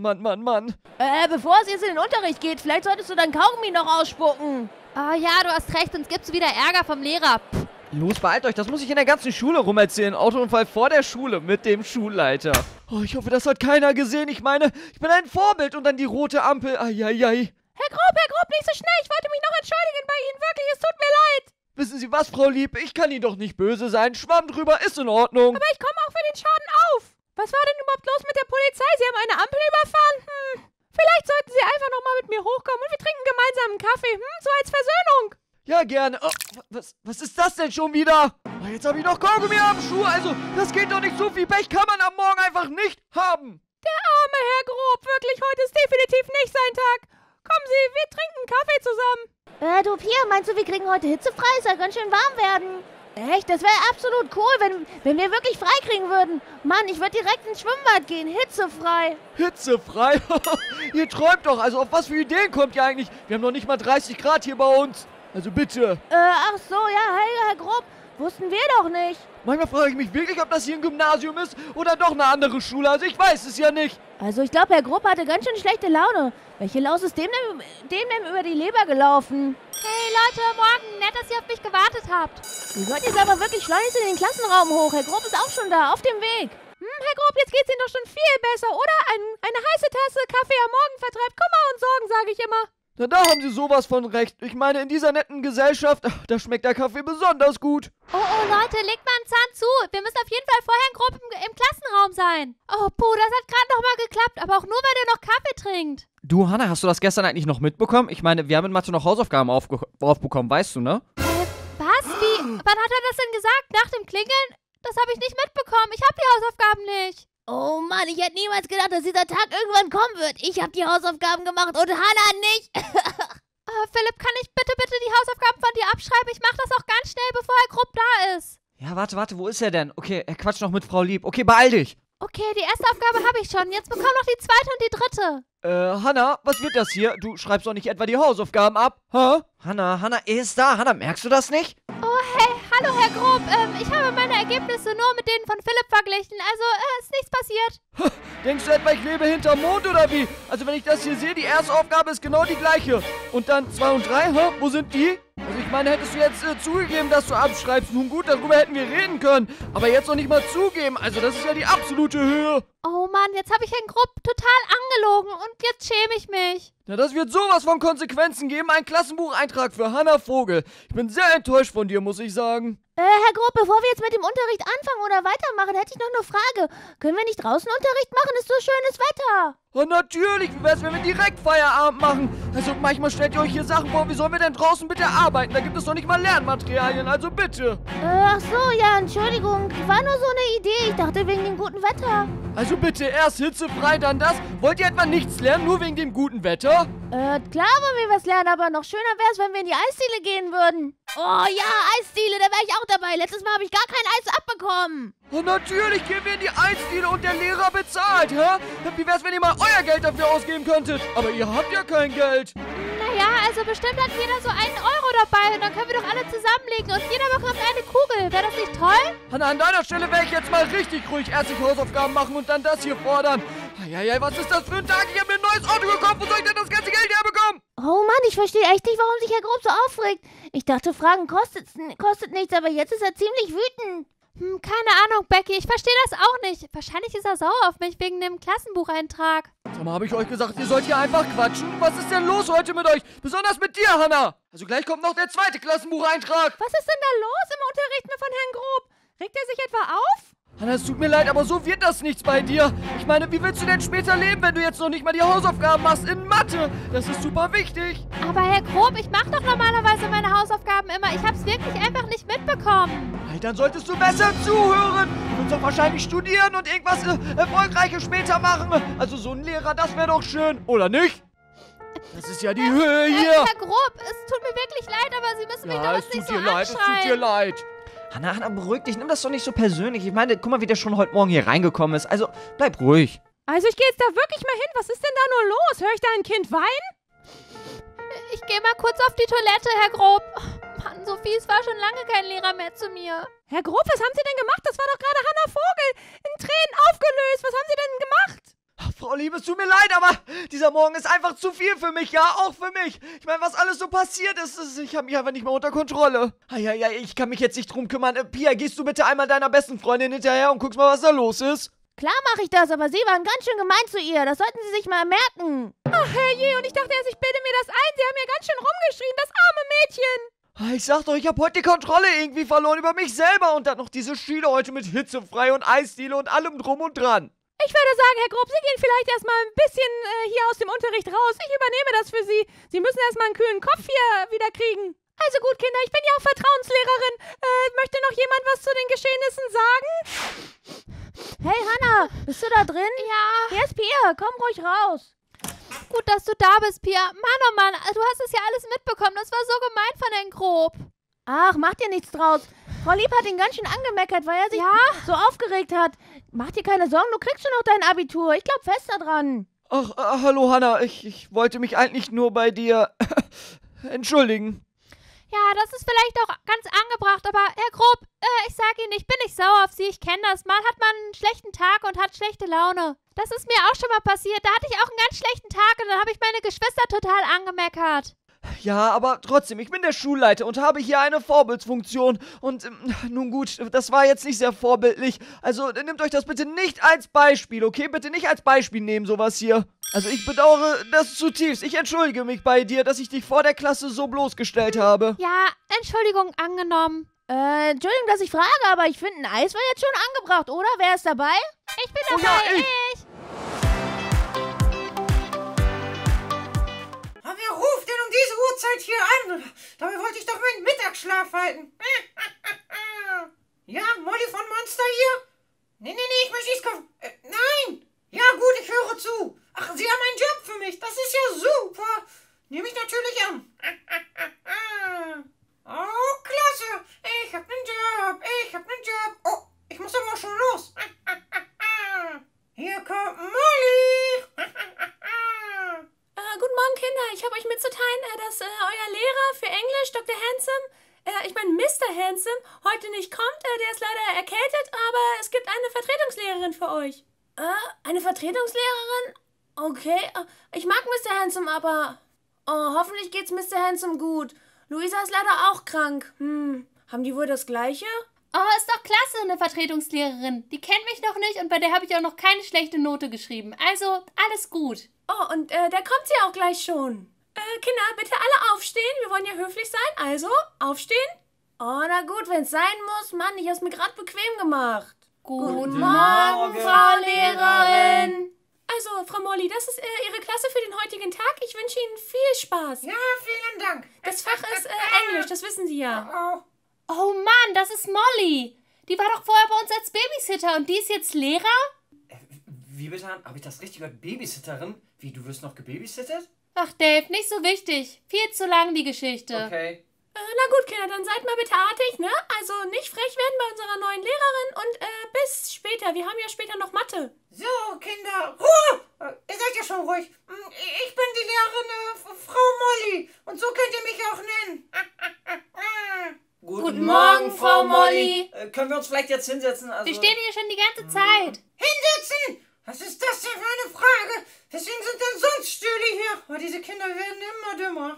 Mann. Bevor es jetzt in den Unterricht geht, vielleicht solltest du dein Kaugummi noch ausspucken. Oh ja, du hast recht, sonst gibt's wieder Ärger vom Lehrer. Pff. Los, beeilt euch. Das muss ich in der ganzen Schule rumerzählen. Autounfall vor der Schule mit dem Schulleiter. Oh, ich hoffe, das hat keiner gesehen. Ich meine, ich bin ein Vorbild und dann die rote Ampel. Eieiei. Herr Grob, nicht so schnell. Ich wollte mich noch entschuldigen bei Ihnen. Wirklich, es tut mir leid. Wissen Sie was, Frau Lieb? Ich kann Ihnen doch nicht böse sein. Schwamm drüber, ist in Ordnung. Aber ich komme auch für den Schaden auf. Was war denn überhaupt los mit der Polizei? Sie haben eine Ampel überfahren? Vielleicht sollten Sie einfach nochmal mit mir hochkommen und wir trinken gemeinsam einen Kaffee. So als Versöhnung. Ja, gerne. Oh, was ist das denn schon wieder? Oh, jetzt habe ich noch Kaugummi am Schuh. Also, das geht doch nicht. So viel Pech kann man am Morgen einfach nicht haben. Der arme Herr Grob. Wirklich, heute ist definitiv nicht sein Tag. Kommen Sie, wir trinken Kaffee zusammen. Du Pia, meinst du, wir kriegen heute hitzefrei? Es soll ganz schön warm werden. Echt? Das wäre absolut cool, wenn wir wirklich frei kriegen würden. Mann, ich würde direkt ins Schwimmbad gehen. Hitzefrei. Hitzefrei? Ihr träumt doch. Also, auf was für Ideen kommt ihr eigentlich? Wir haben noch nicht mal 30 Grad hier bei uns. Also bitte. Ach so, ja, Herr Grob. Wussten wir doch nicht. Manchmal frage ich mich wirklich, ob das hier ein Gymnasium ist oder doch eine andere Schule. Also ich weiß es ja nicht. Also ich glaube, Herr Grob hatte ganz schön schlechte Laune. Welche Laus ist dem denn über die Leber gelaufen? Hey Leute, morgen. Nett, dass ihr auf mich gewartet habt. Ihr sollt jetzt aber wirklich schleunigst in den Klassenraum hoch. Herr Grob ist auch schon da, auf dem Weg. Herr Grob, jetzt geht's Ihnen doch schon viel besser, oder? Eine heiße Tasse Kaffee am Morgen vertreibt Kummer und Sorgen, sage ich immer. Na, da haben Sie sowas von recht. Ich meine, in dieser netten Gesellschaft, da schmeckt der Kaffee besonders gut. Oh, Leute, legt mal einen Zahn zu. Wir müssen auf jeden Fall vorher in Gruppen im Klassenraum sein. Oh, puh, das hat gerade noch mal geklappt, aber auch nur, weil der noch Kaffee trinkt. Du, Hannah, hast du das gestern eigentlich noch mitbekommen? Ich meine, wir haben in Mathe noch Hausaufgaben aufbekommen, weißt du, ne? Was? Wie? Wann hat er das denn gesagt? Nach dem Klingeln? Das habe ich nicht mitbekommen. Ich habe die Hausaufgaben nicht. Oh Mann, ich hätte niemals gedacht, dass dieser Tag irgendwann kommen wird. Ich habe die Hausaufgaben gemacht und Hannah nicht. Philipp, kann ich bitte die Hausaufgaben von dir abschreiben? Ich mache das auch ganz schnell, bevor Herr Grupp da ist. Ja, warte, wo ist er denn? Okay, er quatscht noch mit Frau Lieb. Okay, beeil dich. Okay, die erste Aufgabe habe ich schon. Jetzt bekomm noch die zweite und die dritte. Hannah, was wird das hier? Du schreibst doch nicht etwa die Hausaufgaben ab, hä? Hannah, er ist da. Hannah, merkst du das nicht? Oh, hey, hallo Herr Grob. Ich habe meine Ergebnisse nur mit denen von Philipp verglichen. Also, ist nichts passiert. Denkst du etwa, ich lebe hinterm Mond oder wie? Also wenn ich das hier sehe, die erste Aufgabe ist genau die gleiche. Und dann 2 und 3, hä? Wo sind die? Also ich meine, hättest du jetzt zugegeben, dass du abschreibst. Nun gut, darüber hätten wir reden können. Aber jetzt noch nicht mal zugeben. Also das ist ja die absolute Höhe. Oh Mann, jetzt habe ich Herrn Grupp total angelogen und jetzt schäme ich mich. Na, das wird sowas von Konsequenzen geben. Ein Klassenbucheintrag für Hannah Vogel. Ich bin sehr enttäuscht von dir, muss ich sagen. Herr Grob, bevor wir jetzt mit dem Unterricht anfangen oder weitermachen, hätte ich noch eine Frage. Können wir nicht draußen Unterricht machen? Ist so schönes Wetter. Oh, natürlich. Wie wär's, wenn wir direkt Feierabend machen? Also manchmal stellt ihr euch hier Sachen vor, wie sollen wir denn draußen bitte arbeiten? Da gibt es doch nicht mal Lernmaterialien, also bitte. Ach so, ja, Entschuldigung. War nur so eine Idee. Ich dachte wegen dem guten Wetter. Also bitte erst hitzefrei, dann das. Wollt ihr etwa nichts lernen, nur wegen dem guten Wetter? Klar wollen wir was lernen, aber noch schöner wäre es, wenn wir in die Eisdiele gehen würden. Oh ja, Eisdiele, da wäre ich auch dabei. Letztes Mal habe ich gar kein Eis abbekommen. Und natürlich gehen wir in die Eisdiele und der Lehrer bezahlt, hä? Wie wär's, wenn ihr mal euer Geld dafür ausgeben könntet? Aber ihr habt ja kein Geld. Naja, also bestimmt hat jeder so 1 Euro dabei und dann können wir doch alle zusammenlegen und jeder bekommt eine Kugel. Wäre das nicht toll? Hanna, an deiner Stelle wäre ich jetzt mal richtig ruhig. Erst die Hausaufgaben machen und dann das hier fordern. Ja, was ist das für ein Tag? Ich habe mir ein neues Auto gekauft. Wo soll ich denn das ganze Geld herbekommen? Oh Mann, ich verstehe echt nicht, warum sich Herr Grob so aufregt. Ich dachte, Fragen kostet nichts, aber jetzt ist er ziemlich wütend. Keine Ahnung, Becky. Ich verstehe das auch nicht. Wahrscheinlich ist er sauer auf mich wegen dem Klassenbucheintrag. Sag mal, habe ich euch gesagt, ihr sollt hier einfach quatschen? Was ist denn los heute mit euch? Besonders mit dir, Hanna. Also gleich kommt noch der zweite Klassenbucheintrag. Was ist denn da los im Unterricht von Herrn Grob? Regt er sich etwa auf? Hanna, es tut mir leid, aber so wird das nichts bei dir. Ich meine, wie willst du denn später leben, wenn du jetzt noch nicht mal die Hausaufgaben machst in Mathe? Das ist super wichtig. Aber Herr Grob, ich mache doch normalerweise meine Hausaufgaben immer. Ich habe es wirklich einfach nicht mitbekommen. Hey, dann solltest du besser zuhören. Du willst doch wahrscheinlich studieren und irgendwas Erfolgreiches später machen. Also so ein Lehrer, das wäre doch schön. Oder nicht? Das ist ja die Höhe hier. Herr Grob, es tut mir wirklich leid, aber Sie müssen mich da was nicht so anschreien. Es tut dir leid. Hanna, beruhig dich. Nimm das doch nicht so persönlich. Ich meine, guck mal, wie der schon heute Morgen hier reingekommen ist. Also, bleib ruhig. Also ich gehe jetzt da wirklich mal hin. Was ist denn da nur los? Höre ich da ein Kind weinen? Ich gehe mal kurz auf die Toilette, Herr Grob. Oh, Mann, Sophie, es war schon lange kein Lehrer mehr zu mir. Herr Grob, was haben Sie denn gemacht? Das war doch gerade Hanna Vogel. In Tränen aufgelöst. Was haben Sie denn gemacht? Ach, Frau Liebe, es tut mir leid, aber dieser Morgen ist einfach zu viel für mich, ja, auch für mich. Ich meine, was alles so passiert ist, ich habe mich einfach nicht mehr unter Kontrolle. Ja, ich kann mich jetzt nicht drum kümmern. Pia, gehst du bitte einmal deiner besten Freundin hinterher und guckst mal, was da los ist? Klar mache ich das, aber Sie waren ganz schön gemein zu ihr. Das sollten Sie sich mal merken. Ach, herrje, und ich dachte erst, ich bilde mir das ein. Sie haben mir ganz schön rumgeschrien, das arme Mädchen. Ich sag doch, ich habe heute die Kontrolle irgendwie verloren über mich selber und dann noch diese Schüler heute mit hitzefrei und Eisdiele und allem drum und dran. Ich würde sagen, Herr Grob, Sie gehen vielleicht erstmal ein bisschen hier aus dem Unterricht raus. Ich übernehme das für Sie. Sie müssen erstmal einen kühlen Kopf hier wieder kriegen. Also gut, Kinder, ich bin ja auch Vertrauenslehrerin. Möchte noch jemand was zu den Geschehnissen sagen? Hey, Hanna, bist du da drin? Ja. Hier ist Pia, komm ruhig raus. Gut, dass du da bist, Pia. Mann, oh Mann, du hast es ja alles mitbekommen. Das war so gemein von Herrn Grob. Ach, mach dir nichts draus. Frau Lieb hat ihn ganz schön angemeckert, weil er sich so aufgeregt hat. Mach dir keine Sorgen, du kriegst schon noch dein Abitur. Ich glaub fest daran. Ach, hallo Hanna, ich wollte mich eigentlich nur bei dir entschuldigen. Ja, das ist vielleicht auch ganz angebracht, aber Herr Grob, ich sag Ihnen, ich bin nicht sauer auf Sie, ich kenne das. Mal hat man einen schlechten Tag und hat schlechte Laune. Das ist mir auch schon mal passiert. Da hatte ich auch einen ganz schlechten Tag und dann habe ich meine Geschwister total angemeckert. Ja, aber trotzdem, ich bin der Schulleiter und habe hier eine Vorbildsfunktion. Und nun gut, das war jetzt nicht sehr vorbildlich. Also nehmt euch das bitte nicht als Beispiel, okay? Bitte nicht als Beispiel nehmen, sowas hier. Also ich bedauere das zutiefst. Ich entschuldige mich bei dir, dass ich dich vor der Klasse so bloßgestellt habe. Ja, Entschuldigung angenommen. Entschuldigung, dass ich frage, aber ich finde, ein Eis war jetzt schon angebracht, oder? Wer ist dabei? Ich bin dabei, ja, ich. Wer ruft denn um diese Uhrzeit hier an? Dabei wollte ich doch meinen Mittagsschlaf halten. Ja, Molly von Monster hier? Nee, ich möchte nichts kaufen. Nein! Ja gut, ich höre zu. Ach, Sie haben einen Job für mich. Das ist ja super. Nehme ich natürlich an. Oh, klasse. Ich hab einen Job. Oh, ich muss aber auch schon los. Hier kommt Molly. Guten Morgen, Kinder. Ich habe euch mitzuteilen, dass euer Lehrer für Englisch, Dr. Handsome, Mr. Handsome, heute nicht kommt. Der ist leider erkältet, aber es gibt eine Vertretungslehrerin für euch. Eine Vertretungslehrerin? Okay. Ich mag Mr. Handsome, aber hoffentlich geht's Mr. Handsome gut. Luisa ist leider auch krank. Haben die wohl das Gleiche? Oh, ist doch klasse, eine Vertretungslehrerin. Die kennt mich noch nicht und bei der habe ich auch noch keine schlechte Note geschrieben. Also, alles gut. Oh, und da kommt sie auch gleich schon. Kinder, bitte alle aufstehen. Wir wollen ja höflich sein. Also, aufstehen. Oh, na gut, wenn's sein muss. Mann, ich hab's mir gerade bequem gemacht. Guten Morgen, Frau Lehrerin. Also, Frau Molly, das ist Ihre Klasse für den heutigen Tag. Ich wünsche Ihnen viel Spaß. Ja, vielen Dank. Das Fach ist Englisch, das wissen Sie ja. Oh Mann, das ist Molly. Die war doch vorher bei uns als Babysitter und die ist jetzt Lehrer? Wie bitte? Habe ich das richtig gehört? Babysitterin? Wie, du wirst noch gebabysittet? Ach, Dave, nicht so wichtig. Viel zu lang die Geschichte. Okay. Na gut, Kinder, dann seid mal bitte artig, ne? Also nicht frech werden bei unserer neuen Lehrerin und bis später. Wir haben ja später noch Mathe. So, Kinder, Ruhe! Ihr seid ja schon ruhig. Ich bin die Lehrerin Frau Molly und so könnt ihr mich auch nennen. Guten Morgen, Frau Molly. Können wir uns vielleicht jetzt hinsetzen? Also Wir stehen hier schon die ganze Zeit. Hinsetzen! Was ist das denn für eine Frage? Weswegen sind denn sonst Stühle hier? Oh, diese Kinder werden immer dümmer.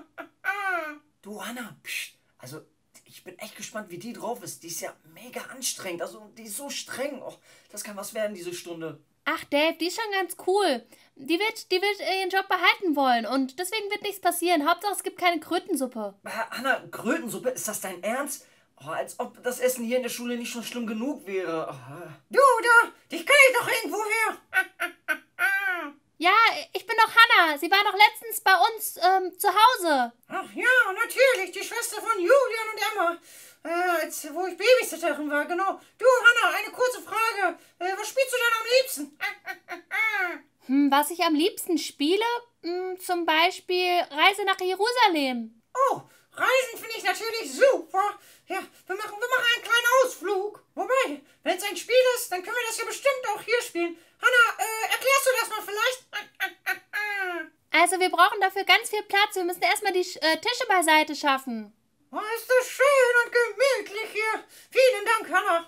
Du, Hanna, pst. Also, ich bin echt gespannt, wie die drauf ist. Die ist ja mega anstrengend. Also, die ist so streng. Oh, das kann was werden, diese Stunde. Ach, Dave, die ist schon ganz cool. Die wird ihren Job behalten wollen und deswegen wird nichts passieren. Hauptsache, es gibt keine Krötensuppe. Hanna, Krötensuppe? Ist das dein Ernst? Oh, als ob das Essen hier in der Schule nicht schon schlimm genug wäre. Oh. Du da, dich kenn ich doch irgendwoher. Ja, ich bin doch Hannah. Sie war doch letztens bei uns zu Hause. Ach ja, natürlich, die Schwester von Julian und Emma. Wo ich Babysitterin war, genau. Du, Hannah, eine kurze Frage. Was spielst du denn am liebsten? Was ich am liebsten spiele? Zum Beispiel Reise nach Jerusalem. Oh, Reisen finde ich natürlich super. Ja, wir machen einen kleinen Ausflug. Wobei, wenn es ein Spiel ist, dann können wir das ja bestimmt auch hier spielen. Hannah, erklärst du das mal vielleicht? Also wir brauchen dafür ganz viel Platz. Wir müssen erstmal die Tische beiseite schaffen. Oh, ist das schön und gemütlich hier. Vielen Dank, Hannah.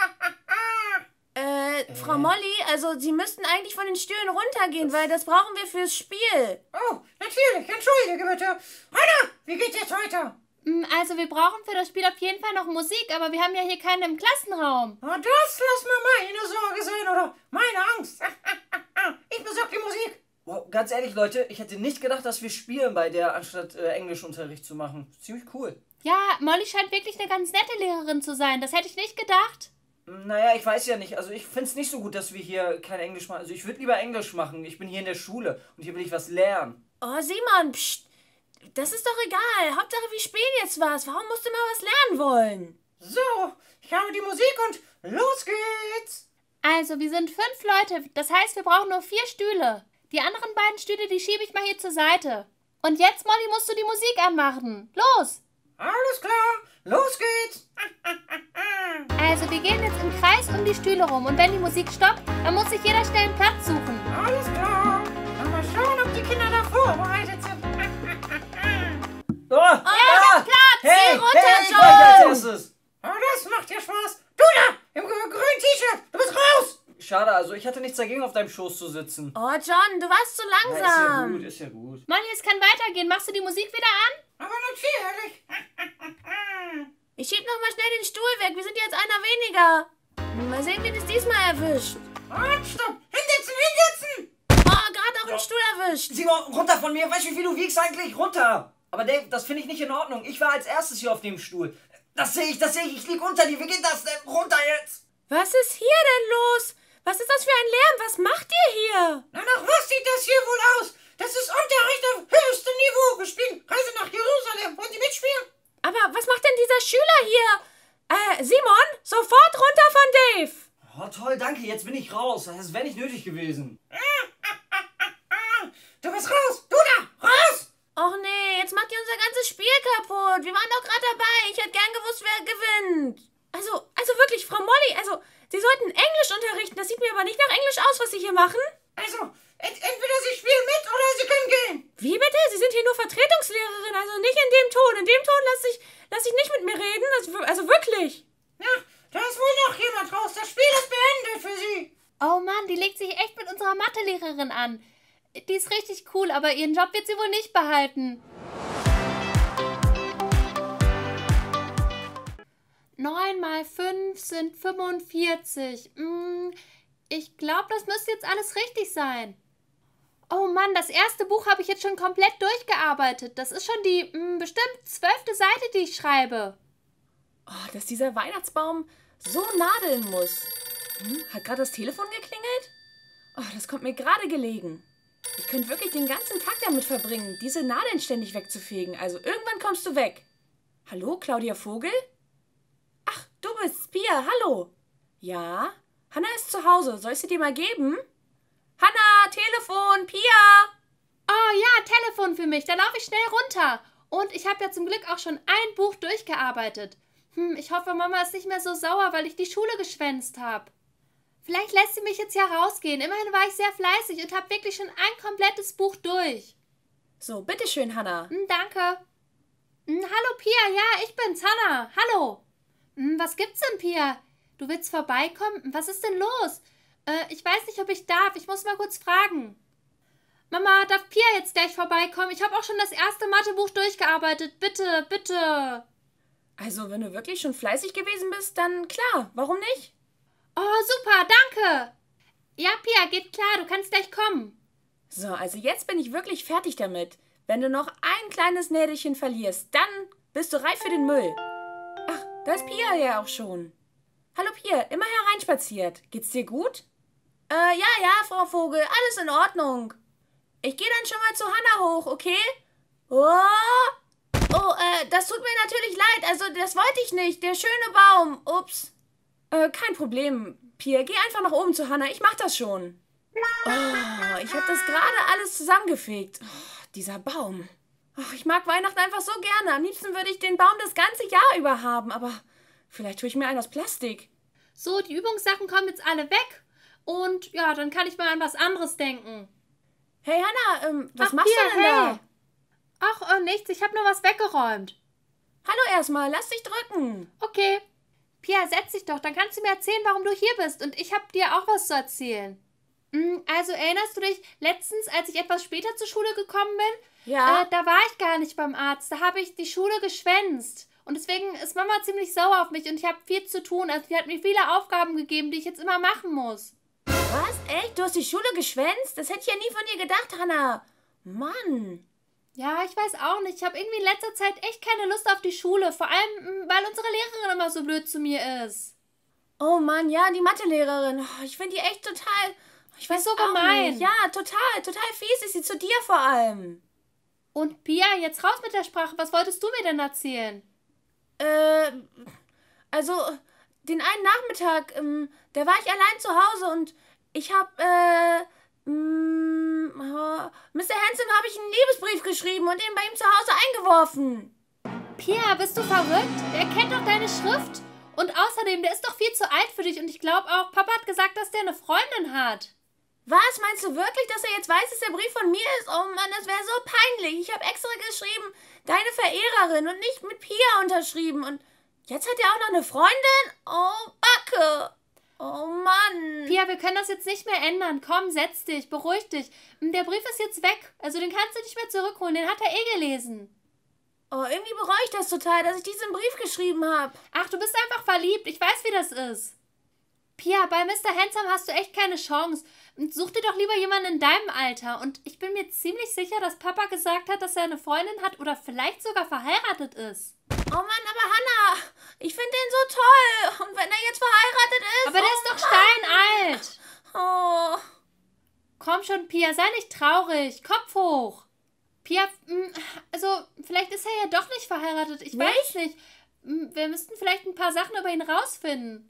Frau Molly, also Sie müssten eigentlich von den Stühlen runtergehen, weil das brauchen wir fürs Spiel. Oh, natürlich. Entschuldige bitte. Hannah, wie geht's jetzt weiter? Also wir brauchen für das Spiel auf jeden Fall noch Musik, aber wir haben ja hier keine im Klassenraum. Oh, das lass mal meine Sorge sein oder meine Angst. Ich besorg die Musik. Wow, ganz ehrlich, Leute, ich hätte nicht gedacht, dass wir spielen bei der, anstatt Englischunterricht zu machen. Ziemlich cool. Ja, Molly scheint wirklich eine ganz nette Lehrerin zu sein. Das hätte ich nicht gedacht. Naja, ich weiß ja nicht. Also ich find's nicht so gut, dass wir hier kein Englisch machen. Also ich würde lieber Englisch machen. Ich bin hier in der Schule und hier will ich was lernen. Oh, Simon, pst. Das ist doch egal. Hauptsache, wir spielen jetzt was. Warum musst du mal was lernen wollen? So, ich habe die Musik und los geht's. Also, wir sind 5 Leute. Das heißt, wir brauchen nur 4 Stühle. Die anderen beiden Stühle, die schiebe ich mal hier zur Seite. Und jetzt, Molly, musst du die Musik anmachen. Los! Alles klar, los geht's. Also, wir gehen jetzt im Kreis um die Stühle rum. Und wenn die Musik stoppt, dann muss sich jeder schnell einen Platz suchen. Alles klar. Dann mal schauen, ob die Kinder da vorbereitet sind. Oh, ja, Platz! hey, Geh runter, hey, ich John! wollte als erstes. Oh, das macht ja Spaß. Du da, im grünen T-Shirt, du bist raus. Schade, also ich hatte nichts dagegen, auf deinem Schoß zu sitzen. Oh, John, du warst zu langsam. Ist ja gut. Molly, es kann weitergehen. Machst du die Musik wieder an? Aber natürlich. Ich schieb noch mal schnell den Stuhl weg. Wir sind jetzt einer weniger. Mal sehen, wen es diesmal erwischt. Und stopp, hinsetzen. Oh, gerade auch den Stuhl erwischt. Simon, runter von mir. Weißt du, wie viel du wiegst eigentlich? Runter. Aber Dave, das finde ich nicht in Ordnung. Ich war als erstes hier auf dem Stuhl. Das sehe ich. Ich lieg unter dir. Wie geht das denn? Runter jetzt. Was ist hier denn los? Was ist das für ein Lärm? Was macht ihr hier? Na, nach was sieht das hier wohl aus? Das ist Unterricht auf höchstem Niveau. Wir spielen Reise nach Jerusalem. Wollen Sie mitspielen? Aber was macht denn dieser Schüler hier? Simon, sofort runter von Dave. Oh, toll, danke. Jetzt bin ich raus. Das wäre nicht nötig gewesen. Du bist raus. Du da, raus. Och nee, jetzt macht ihr unser ganzes Spiel kaputt. Wir waren doch gerade dabei. Ich hätte gern gewusst, wer gewinnt. Also wirklich, Frau Molly, also Sie sollten Englisch unterrichten. Das sieht mir aber nicht nach Englisch aus, was Sie hier machen. Also, entweder Sie spielen mit oder Sie können gehen. Wie bitte? Sie sind hier nur Vertretungslehrerin, also nicht in dem Ton. In dem Ton lass ich nicht mit mir reden. Also wirklich. Ja, da ist wohl noch jemand raus. Das Spiel ist beendet für Sie. Oh Mann, die legt sich echt mit unserer Mathelehrerin an. Die ist richtig cool, aber ihren Job wird sie wohl nicht behalten. 9 mal 5 sind 45. Ich glaube, das müsste jetzt alles richtig sein. Oh Mann, das erste Buch habe ich jetzt schon komplett durchgearbeitet. Das ist schon die bestimmt 12. Seite, die ich schreibe. Oh, dass dieser Weihnachtsbaum so nadeln muss. Hat gerade das Telefon geklingelt? Oh, das kommt mir gerade gelegen. Ich könnte wirklich den ganzen Tag damit verbringen, diese Nadeln ständig wegzufegen. Also irgendwann kommst du weg. Hallo, Claudia Vogel? Ach, du bist's, Pia, hallo. Ja, Hannah ist zu Hause. Soll ich sie dir mal geben? Hannah, Telefon, Pia. Oh ja, Telefon für mich. Da laufe ich schnell runter. Und ich habe ja zum Glück auch schon ein Buch durchgearbeitet. Ich hoffe, Mama ist nicht mehr so sauer, weil ich die Schule geschwänzt habe. Vielleicht lässt sie mich jetzt ja rausgehen. Immerhin war ich sehr fleißig und habe wirklich schon ein komplettes Buch durch. So, bitteschön, Hannah. Danke. Hallo, Pia. Ja, ich bin's, Hannah. Hallo. Was gibt's denn, Pia? Du willst vorbeikommen? Was ist denn los? Ich weiß nicht, ob ich darf. Ich muss mal kurz fragen. Mama, darf Pia jetzt gleich vorbeikommen? Ich habe auch schon das erste Mathebuch durchgearbeitet. Bitte, bitte. Also, wenn du wirklich schon fleißig gewesen bist, dann klar. Warum nicht? Oh, super, danke. Ja, Pia, geht klar. Du kannst gleich kommen. So, also jetzt bin ich wirklich fertig damit. Wenn du noch ein kleines Nädelchen verlierst, dann bist du reif für den Müll. Ach, da ist Pia ja auch schon. Hallo Pia, immer hereinspaziert. Geht's dir gut? Ja, Frau Vogel, alles in Ordnung. Ich gehe dann schon mal zu Hannah hoch, okay? Das tut mir natürlich leid. Also, das wollte ich nicht. Der schöne Baum. Ups. Kein Problem, Pia. Geh einfach nach oben zu Hannah. Ich mach das schon. Oh, ich habe das gerade alles zusammengefegt. Oh, dieser Baum. Oh, ich mag Weihnachten einfach so gerne. Am liebsten würde ich den Baum das ganze Jahr über haben. Aber vielleicht tue ich mir einen aus Plastik. So, die Übungssachen kommen jetzt alle weg. Und ja, dann kann ich mal an was anderes denken. Hey Hannah, was machst du denn da? Ach, nichts. Ich habe nur was weggeräumt. Hallo erstmal, lass dich drücken. Okay. Pia, setz dich doch. Dann kannst du mir erzählen, warum du hier bist. Und ich habe dir auch was zu erzählen. Also, erinnerst du dich, letztens, als ich etwas später zur Schule gekommen bin? Ja. Da war ich gar nicht beim Arzt. Da habe ich die Schule geschwänzt. Und deswegen ist Mama ziemlich sauer auf mich und ich habe viel zu tun. Also, die hat mir viele Aufgaben gegeben, die ich jetzt immer machen muss. Was? Echt? Du hast die Schule geschwänzt? Das hätte ich ja nie von dir gedacht, Hannah. Mann. Ja, ich weiß auch nicht. Ich habe irgendwie in letzter Zeit echt keine Lust auf die Schule. Vor allem, weil unsere Lehrerin immer so blöd zu mir ist. Oh Mann, ja, die Mathelehrerin. Oh, ich finde die echt total... Ich weiß so auch gemein. Nicht. Ja, total fies ist sie zu dir vor allem. Und Pia, jetzt raus mit der Sprache. Was wolltest du mir denn erzählen? Also, den einen Nachmittag, da war ich allein zu Hause und ich habe, Mr. Handsome habe ich einen Liebesbrief geschrieben und den bei ihm zu Hause eingeworfen. Pia, bist du verrückt? Der kennt doch deine Schrift. Und außerdem, der ist doch viel zu alt für dich und ich glaube auch, Papa hat gesagt, dass der eine Freundin hat. Was? Meinst du wirklich, dass er jetzt weiß, dass der Brief von mir ist? Oh Mann, das wäre so peinlich. Ich habe extra geschrieben, deine Verehrerin und nicht mit Pia unterschrieben. Und jetzt hat er auch noch eine Freundin? Oh, Backe. Oh Mann. Pia, wir können das jetzt nicht mehr ändern. Komm, setz dich, beruhig dich. Der Brief ist jetzt weg. Also den kannst du nicht mehr zurückholen. Den hat er eh gelesen. Oh, irgendwie bereue ich das total, dass ich diesen Brief geschrieben habe. Ach, du bist einfach verliebt. Ich weiß, wie das ist. Pia, bei Mr. Handsome hast du echt keine Chance. Such dir doch lieber jemanden in deinem Alter. Und ich bin mir ziemlich sicher, dass Papa gesagt hat, dass er eine Freundin hat oder vielleicht sogar verheiratet ist. Oh Mann, aber Hannah, ich finde den so toll. Und wenn er jetzt verheiratet ist... Aber der ist doch steinalt. Oh. Komm schon, Pia, sei nicht traurig. Kopf hoch. Pia, also vielleicht ist er ja doch nicht verheiratet. Ich weiß nicht. Wir müssten vielleicht ein paar Sachen über ihn rausfinden.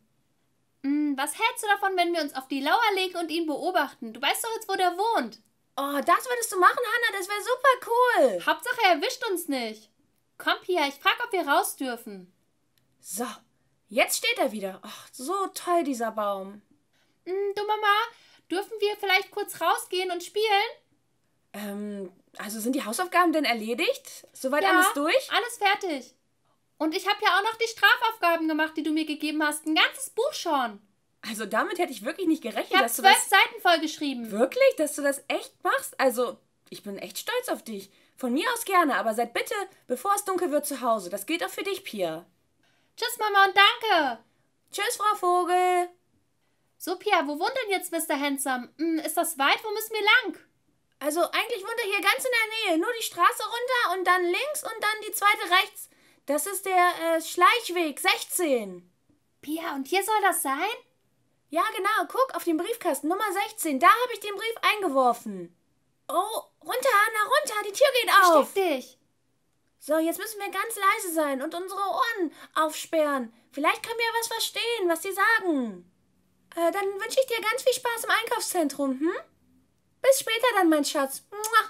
Was hältst du davon, wenn wir uns auf die Lauer legen und ihn beobachten? Du weißt doch jetzt, wo der wohnt. Oh, das würdest du machen, Hannah? Das wäre super cool. Hauptsache, er erwischt uns nicht. Komm, Pia, ich frage, ob wir raus dürfen. So, jetzt steht er wieder. Ach, so toll, dieser Baum. Du, Mama, dürfen wir vielleicht kurz rausgehen und spielen? Also sind die Hausaufgaben denn erledigt? Soweit Ja, alles durch? Alles fertig. Und ich habe ja auch noch die Strafaufgaben gemacht, die du mir gegeben hast. Ein ganzes Buch schon. Also damit hätte ich wirklich nicht gerechnet, Ich habe dass du 12 das... Seiten vollgeschrieben. Wirklich? Dass du das echt machst? Also, ich bin echt stolz auf dich. Von mir aus gerne, aber seid bitte, bevor es dunkel wird, zu Hause. Das gilt auch für dich, Pia. Tschüss, Mama, und danke. Tschüss, Frau Vogel. So, Pia, wo wohnt denn jetzt Mr. Handsome? Ist das weit? Wo müssen wir lang? Also, eigentlich wohnt er hier ganz in der Nähe. Nur die Straße runter und dann links und dann die zweite rechts. Das ist der Schleichweg 16. Pia, und hier soll das sein? Ja, genau. Guck, auf den Briefkasten, Nummer 16. Da habe ich den Brief eingeworfen. Oh, runter, Hannah, runter. Die Tür geht auf. Versteck dich. So, jetzt müssen wir ganz leise sein und unsere Ohren aufsperren. Vielleicht können wir was verstehen, was die sagen. Dann wünsche ich dir ganz viel Spaß im Einkaufszentrum, Bis später dann, mein Schatz. Mua.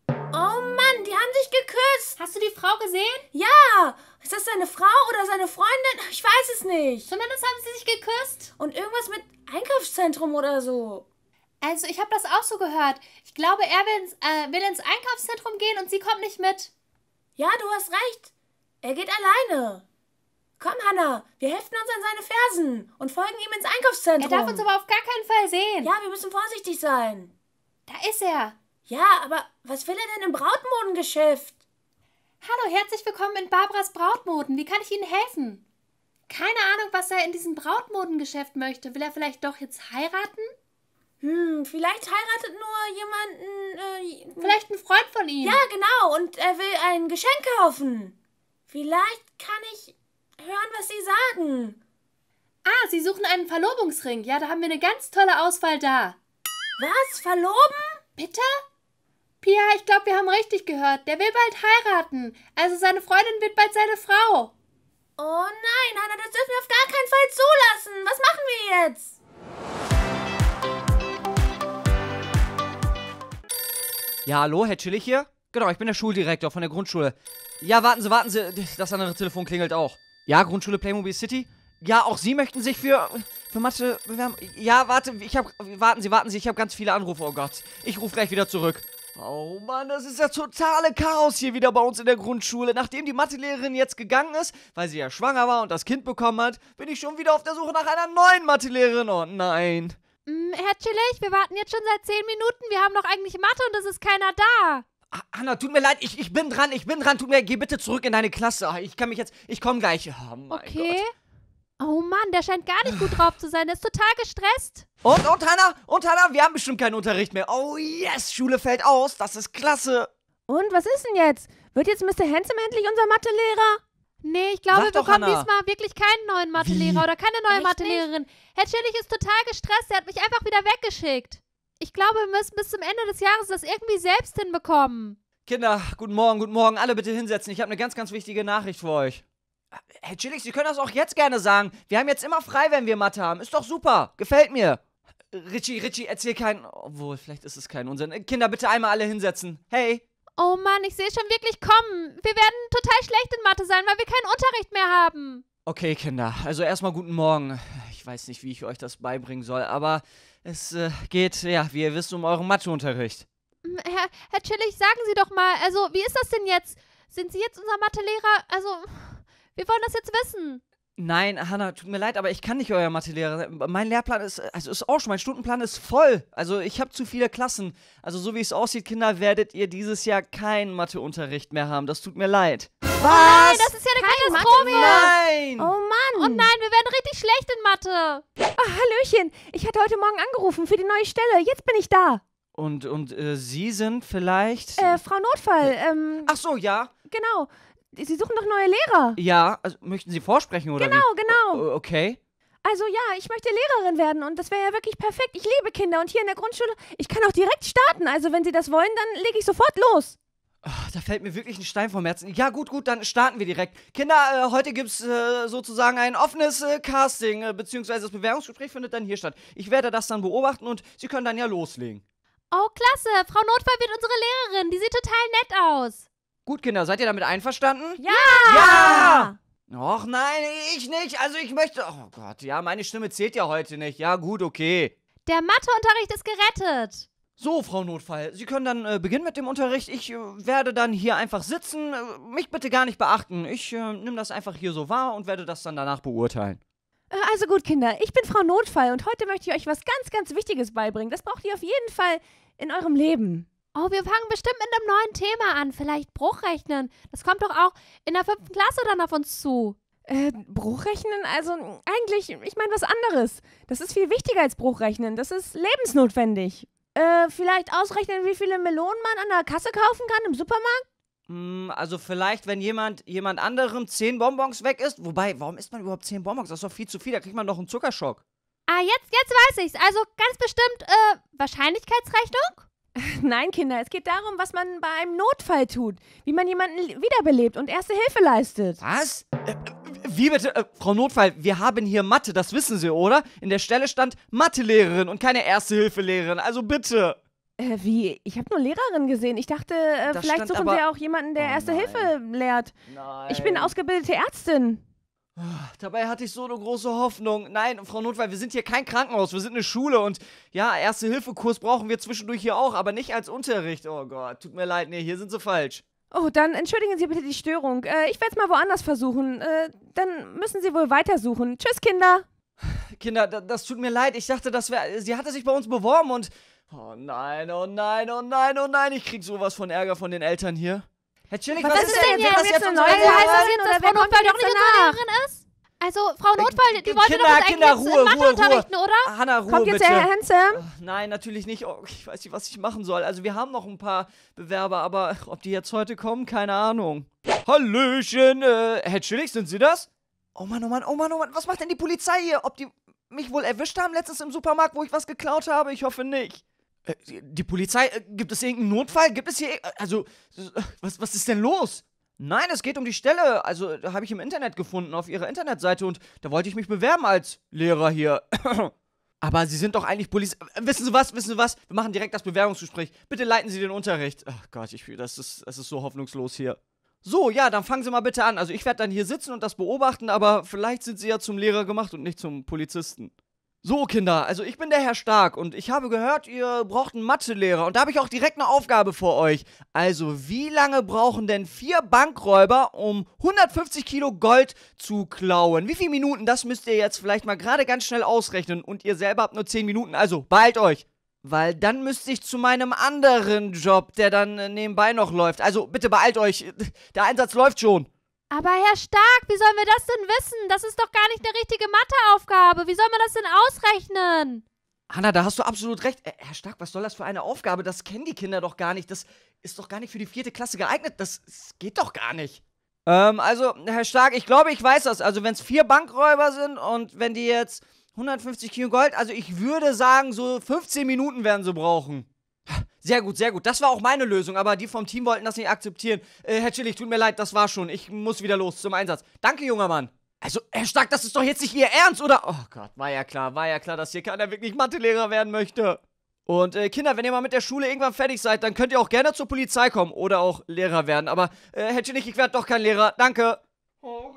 Oh Mann, die haben sich geküsst. Hast du die Frau gesehen? Ja, ist das seine Frau oder seine Freundin? Ich weiß es nicht. Zumindest haben sie sich geküsst. Und irgendwas mit Einkaufszentrum oder so. Also, ich habe das auch so gehört. Ich glaube, er will ins Einkaufszentrum gehen und sie kommt nicht mit. Ja, du hast recht. Er geht alleine. Komm, Hannah, wir heften uns an seine Fersen und folgen ihm ins Einkaufszentrum. Er darf uns aber auf gar keinen Fall sehen. Ja, wir müssen vorsichtig sein. Da ist er. Ja, aber was will er denn im Brautmodengeschäft? Hallo, herzlich willkommen in Barbaras Brautmoden. Wie kann ich Ihnen helfen? Keine Ahnung, was er in diesem Brautmodengeschäft möchte. Will er vielleicht doch jetzt heiraten? Vielleicht heiratet nur jemanden... Vielleicht ein Freund von ihm. Ja, genau. Und er will ein Geschenk kaufen. Vielleicht kann ich hören, was Sie sagen. Ah, Sie suchen einen Verlobungsring. Ja, da haben wir eine ganz tolle Auswahl da. Was? Verloben? Bitte? Pia, ich glaube, wir haben richtig gehört. Der will bald heiraten. Also seine Freundin wird bald seine Frau. Oh nein, Hannah, das dürfen wir auf gar keinen Fall zulassen. Was machen wir jetzt? Ja, hallo, Herr Chillig hier? Genau, ich bin der Schuldirektor von der Grundschule. Ja, warten Sie, das andere Telefon klingelt auch. Ja, Grundschule Playmobil City? Ja, auch Sie möchten sich für Mathe bewerben? Ja, warten Sie, ich habe ganz viele Anrufe, oh Gott. Ich rufe gleich wieder zurück. Oh Mann, das ist ja totale Chaos hier wieder bei uns in der Grundschule. Nachdem die Mathelehrerin jetzt gegangen ist, weil sie ja schwanger war und das Kind bekommen hat, bin ich schon wieder auf der Suche nach einer neuen Mathelehrerin. Oh nein. Herr Chillig, wir warten jetzt schon seit 10 Minuten. Wir haben doch eigentlich Mathe und es ist keiner da. Anna, tut mir leid, ich bin dran. Geh bitte zurück in deine Klasse. Ich komme gleich. Oh mein Okay. Gott. Oh Mann, der scheint gar nicht gut drauf zu sein. Der ist total gestresst. Und Hannah, wir haben bestimmt keinen Unterricht mehr. Oh yes, Schule fällt aus, das ist klasse. Und was ist denn jetzt? Wird jetzt Mr. Handsome endlich unser Mathelehrer? Nee, ich glaube, Sag wir doch, bekommen Hannah. diesmal wirklich keinen neuen Mathelehrer oder keine neue Echt Mathelehrerin. Herr Chillig ist total gestresst. Er hat mich einfach wieder weggeschickt. Ich glaube, wir müssen bis zum Ende des Jahres das irgendwie selbst hinbekommen. Kinder, guten Morgen. Alle bitte hinsetzen. Ich habe eine ganz, ganz wichtige Nachricht für euch. Herr Chillig, Sie können das auch jetzt gerne sagen. Wir haben jetzt immer frei, wenn wir Mathe haben. Ist doch super. Gefällt mir. Richie, erzähl keinen... Obwohl, vielleicht ist es kein Unsinn. Kinder, bitte einmal alle hinsetzen. Hey. Oh Mann, ich sehe es schon wirklich kommen. Wir werden total schlecht in Mathe sein, weil wir keinen Unterricht mehr haben. Okay, Kinder. Also erstmal guten Morgen. Ich weiß nicht, wie ich euch das beibringen soll, aber es geht, ja, wie ihr wisst, um euren Matheunterricht. Herr Chillig, sagen Sie doch mal, also, wie ist das denn jetzt? Sind Sie jetzt unser Mathelehrer? Also, wir wollen das jetzt wissen. Nein, Hannah, tut mir leid, aber ich kann nicht euer Mathelehrer sein. Mein Lehrplan ist auch schon, mein Stundenplan ist voll. Also ich habe zu viele Klassen. Also so wie es aussieht, Kinder, werdet ihr dieses Jahr keinen Matheunterricht mehr haben. Das tut mir leid. Was? Nein, das ist ja eine Katastrophe. Nein! Oh Mann. Oh nein, wir werden richtig schlecht in Mathe. Hallöchen. Ich hatte heute Morgen angerufen für die neue Stelle. Jetzt bin ich da. Und Sie sind vielleicht... Frau Notfall, Ach so, ja. genau. Sie suchen doch neue Lehrer. Ja, also möchten Sie vorsprechen, oder Genau, wie? genau. Okay. Also ja, ich möchte Lehrerin werden und das wäre ja wirklich perfekt. Ich liebe Kinder und hier in der Grundschule, ich kann auch direkt starten. Also wenn Sie das wollen, dann lege ich sofort los. Ach, da fällt mir wirklich ein Stein vom Herzen. Ja, gut, dann starten wir direkt. Kinder, heute gibt's sozusagen ein offenes Casting, beziehungsweise das Bewerbungsgespräch findet dann hier statt. Ich werde das dann beobachten und Sie können dann ja loslegen. Oh, klasse. Frau Notfall wird unsere Lehrerin. Die sieht total nett aus. Gut, Kinder, seid ihr damit einverstanden? Ja! Ja! Och nein, ich nicht. Also ich möchte... Oh Gott, ja, meine Stimme zählt ja heute nicht. Ja, gut, okay. Der Matheunterricht ist gerettet. So, Frau Notfall, Sie können dann beginnen mit dem Unterricht. Ich werde dann hier einfach sitzen. Mich bitte gar nicht beachten. Ich nehme das einfach hier so wahr und werde das dann danach beurteilen. Also gut, Kinder, ich bin Frau Notfall und heute möchte ich euch was ganz, ganz Wichtiges beibringen. Das braucht ihr auf jeden Fall in eurem Leben. Oh, wir fangen bestimmt mit einem neuen Thema an. Vielleicht Bruchrechnen. Das kommt doch auch in der 5. Klasse dann auf uns zu. Bruchrechnen? Also eigentlich, ich meine was anderes. Das ist viel wichtiger als Bruchrechnen. Das ist lebensnotwendig. Vielleicht ausrechnen, wie viele Melonen man an der Kasse kaufen kann im Supermarkt? Also vielleicht, wenn jemand anderem 10 Bonbons weg isst. Wobei, warum isst man überhaupt 10 Bonbons? Das ist doch viel zu viel, da kriegt man doch einen Zuckerschock. Ah, jetzt weiß ich's. Also ganz bestimmt, Wahrscheinlichkeitsrechnung? Nein, Kinder, es geht darum, was man bei einem Notfall tut. Wie man jemanden wiederbelebt und Erste Hilfe leistet. Was? Wie bitte? Frau Notfall, wir haben hier Mathe, das wissen Sie, oder? In der Stelle stand Mathelehrerin und keine Erste-Hilfe-Lehrerin, also bitte. Wie? Ich habe nur Lehrerin gesehen. Ich dachte, Das vielleicht stand suchen aber- Sie auch jemanden, der Oh Erste nein. Hilfe lehrt. Nein. Ich bin ausgebildete Ärztin. Dabei hatte ich so eine große Hoffnung. Nein, Frau Notfall, wir sind hier kein Krankenhaus, wir sind eine Schule und ja, Erste-Hilfe-Kurs brauchen wir zwischendurch hier auch, aber nicht als Unterricht. Oh Gott, tut mir leid, nee, hier sind Sie falsch. Oh, dann entschuldigen Sie bitte die Störung. Ich werde es mal woanders versuchen. Dann müssen Sie wohl weitersuchen. Tschüss, Kinder. Kinder, das tut mir leid, ich dachte, sie hatte sich bei uns beworben und... Oh nein, ich krieg sowas von Ärger von den Eltern hier. Herr Chillig, was ist denn jetzt? jetzt? Jetzt eine neue Also heißt das Lehrerin jetzt, oder dass wer Frau kommt Notfall denn doch nicht jetzt unsere danach? Lehrerin ist? Also, Frau Notfall, die wollte doch Kinder, uns eigentlich Ruhe, jetzt Mathe unterrichten, oder? Hannah, Ruhe Kommt jetzt bitte. der Herr Handsome? Nein, natürlich nicht. Oh, ich weiß nicht, was ich machen soll. Also wir haben noch ein paar Bewerber, aber ob die jetzt heute kommen, keine Ahnung. Hallöchen, Herr Chillig, sind Sie das? Oh Mann, was macht denn die Polizei hier? Ob die mich wohl erwischt haben letztens im Supermarkt, wo ich was geklaut habe? Ich hoffe nicht. Die Polizei, gibt es irgendeinen Notfall? Gibt es hier, also, was ist denn los? Nein, es geht um die Stelle. Also, da habe ich im Internet gefunden, auf Ihrer Internetseite und da wollte ich mich bewerben als Lehrer hier. Aber Sie sind doch eigentlich Polizei. Wissen Sie was? Wir machen direkt das Bewerbungsgespräch. Bitte leiten Sie den Unterricht. Ach Gott, das ist so hoffnungslos hier. So, ja, dann fangen Sie mal bitte an. Also, ich werde dann hier sitzen und das beobachten, aber vielleicht sind Sie ja zum Lehrer gemacht und nicht zum Polizisten. So, Kinder, also ich bin der Herr Stark und ich habe gehört, ihr braucht einen Mathelehrer und da habe ich auch direkt eine Aufgabe für euch. Also, wie lange brauchen denn 4 Bankräuber, um 150 Kilo Gold zu klauen? Wie viele Minuten? Das müsst ihr jetzt vielleicht mal gerade ganz schnell ausrechnen und ihr selber habt nur 10 Minuten, also beeilt euch. Weil dann müsste ich zu meinem anderen Job, der dann nebenbei noch läuft. Also, bitte beeilt euch, der Einsatz läuft schon. Aber Herr Stark, wie sollen wir das denn wissen? Das ist doch gar nicht eine richtige Matheaufgabe. Wie soll man das denn ausrechnen? Hanna, da hast du absolut recht. Herr Stark, was soll das für eine Aufgabe? Das kennen die Kinder doch gar nicht. Das ist doch gar nicht für die 4. Klasse geeignet. Das geht doch gar nicht. Also, Herr Stark, ich glaube, ich weiß das. Also, wenn es 4 Bankräuber sind und wenn die jetzt 150 Kilo Gold, also ich würde sagen, so 15 Minuten werden sie brauchen. Sehr gut, sehr gut. Das war auch meine Lösung, aber die vom Team wollten das nicht akzeptieren. Herr Chillig, tut mir leid, das war schon. Ich muss wieder los zum Einsatz. Danke, junger Mann. Also, Herr Stark, das ist doch jetzt nicht Ihr Ernst, oder? Oh Gott, war ja klar, dass hier keiner wirklich Mathelehrer werden möchte. Und Kinder, wenn ihr mal mit der Schule irgendwann fertig seid, dann könnt ihr auch gerne zur Polizei kommen oder auch Lehrer werden. Aber, Herr Chillig, ich werde doch kein Lehrer. Danke. Oh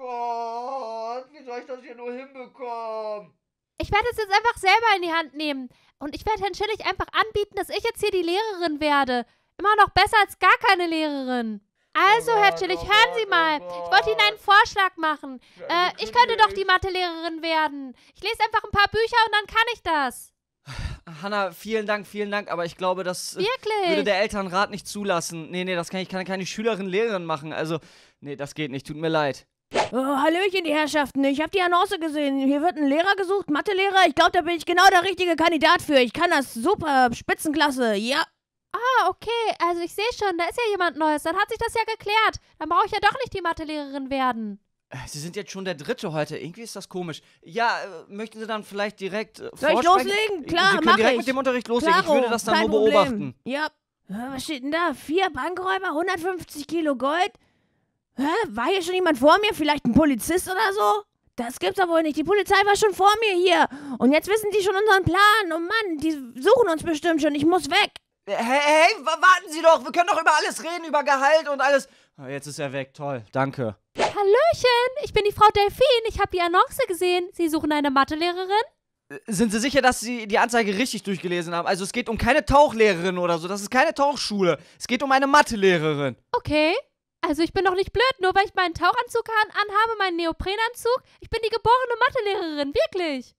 Gott, wie soll ich das hier nur hinbekommen? Ich werde es jetzt einfach selber in die Hand nehmen. Und ich werde Herrn Schillig einfach anbieten, dass ich jetzt hier die Lehrerin werde. Immer noch besser als gar keine Lehrerin. Also, Herr Schillig, hören Sie mal. Ich wollte Ihnen einen Vorschlag machen. Ich könnte doch die Mathelehrerin werden. Ich lese einfach ein paar Bücher und dann kann ich das. Hanna, vielen Dank, aber ich glaube, das Wirklich? würde der Elternrat nicht zulassen. Nee, das kann keine Schülerin Lehrerin machen. Also, nee, das geht nicht, tut mir leid. Oh, Hallöchen, die Herrschaften. Ich habe die Annonce gesehen. Hier wird ein Lehrer gesucht, Mathelehrer. Ich glaube, da bin ich genau der richtige Kandidat für. Ich kann das super, Spitzenklasse, ja. Ah, okay. Also ich sehe schon, da ist ja jemand Neues. Dann hat sich das ja geklärt. Dann brauche ich ja doch nicht die Mathelehrerin werden. Sie sind jetzt schon der 3. heute. Irgendwie ist das komisch. Ja, möchten Sie dann vielleicht direkt Soll ich loslegen? Klar, Sie können mach direkt ich. mit dem Unterricht loslegen. Klaro, Ich würde das dann kein nur Problem. beobachten. Ja. Was steht denn da? 4 Bankräuber, 150 Kilo Gold? War hier schon jemand vor mir? Vielleicht ein Polizist oder so? Das gibt's doch wohl nicht. Die Polizei war schon vor mir hier. Und jetzt wissen die schon unseren Plan. Oh Mann, die suchen uns bestimmt schon. Ich muss weg. Hey, warten Sie doch. Wir können doch über alles reden, über Gehalt und alles. Oh, jetzt ist er weg. Toll, danke. Hallöchen, ich bin die Frau Delphine. Ich habe die Annonce gesehen. Sie suchen eine Mathelehrerin? Sind Sie sicher, dass Sie die Anzeige richtig durchgelesen haben? Also es geht um keine Tauchlehrerin oder so. Das ist keine Tauchschule. Es geht um eine Mathelehrerin. Okay. Also ich bin doch nicht blöd, nur weil ich meinen Tauchanzug anhabe, meinen Neoprenanzug. Ich bin die geborene Mathelehrerin, wirklich.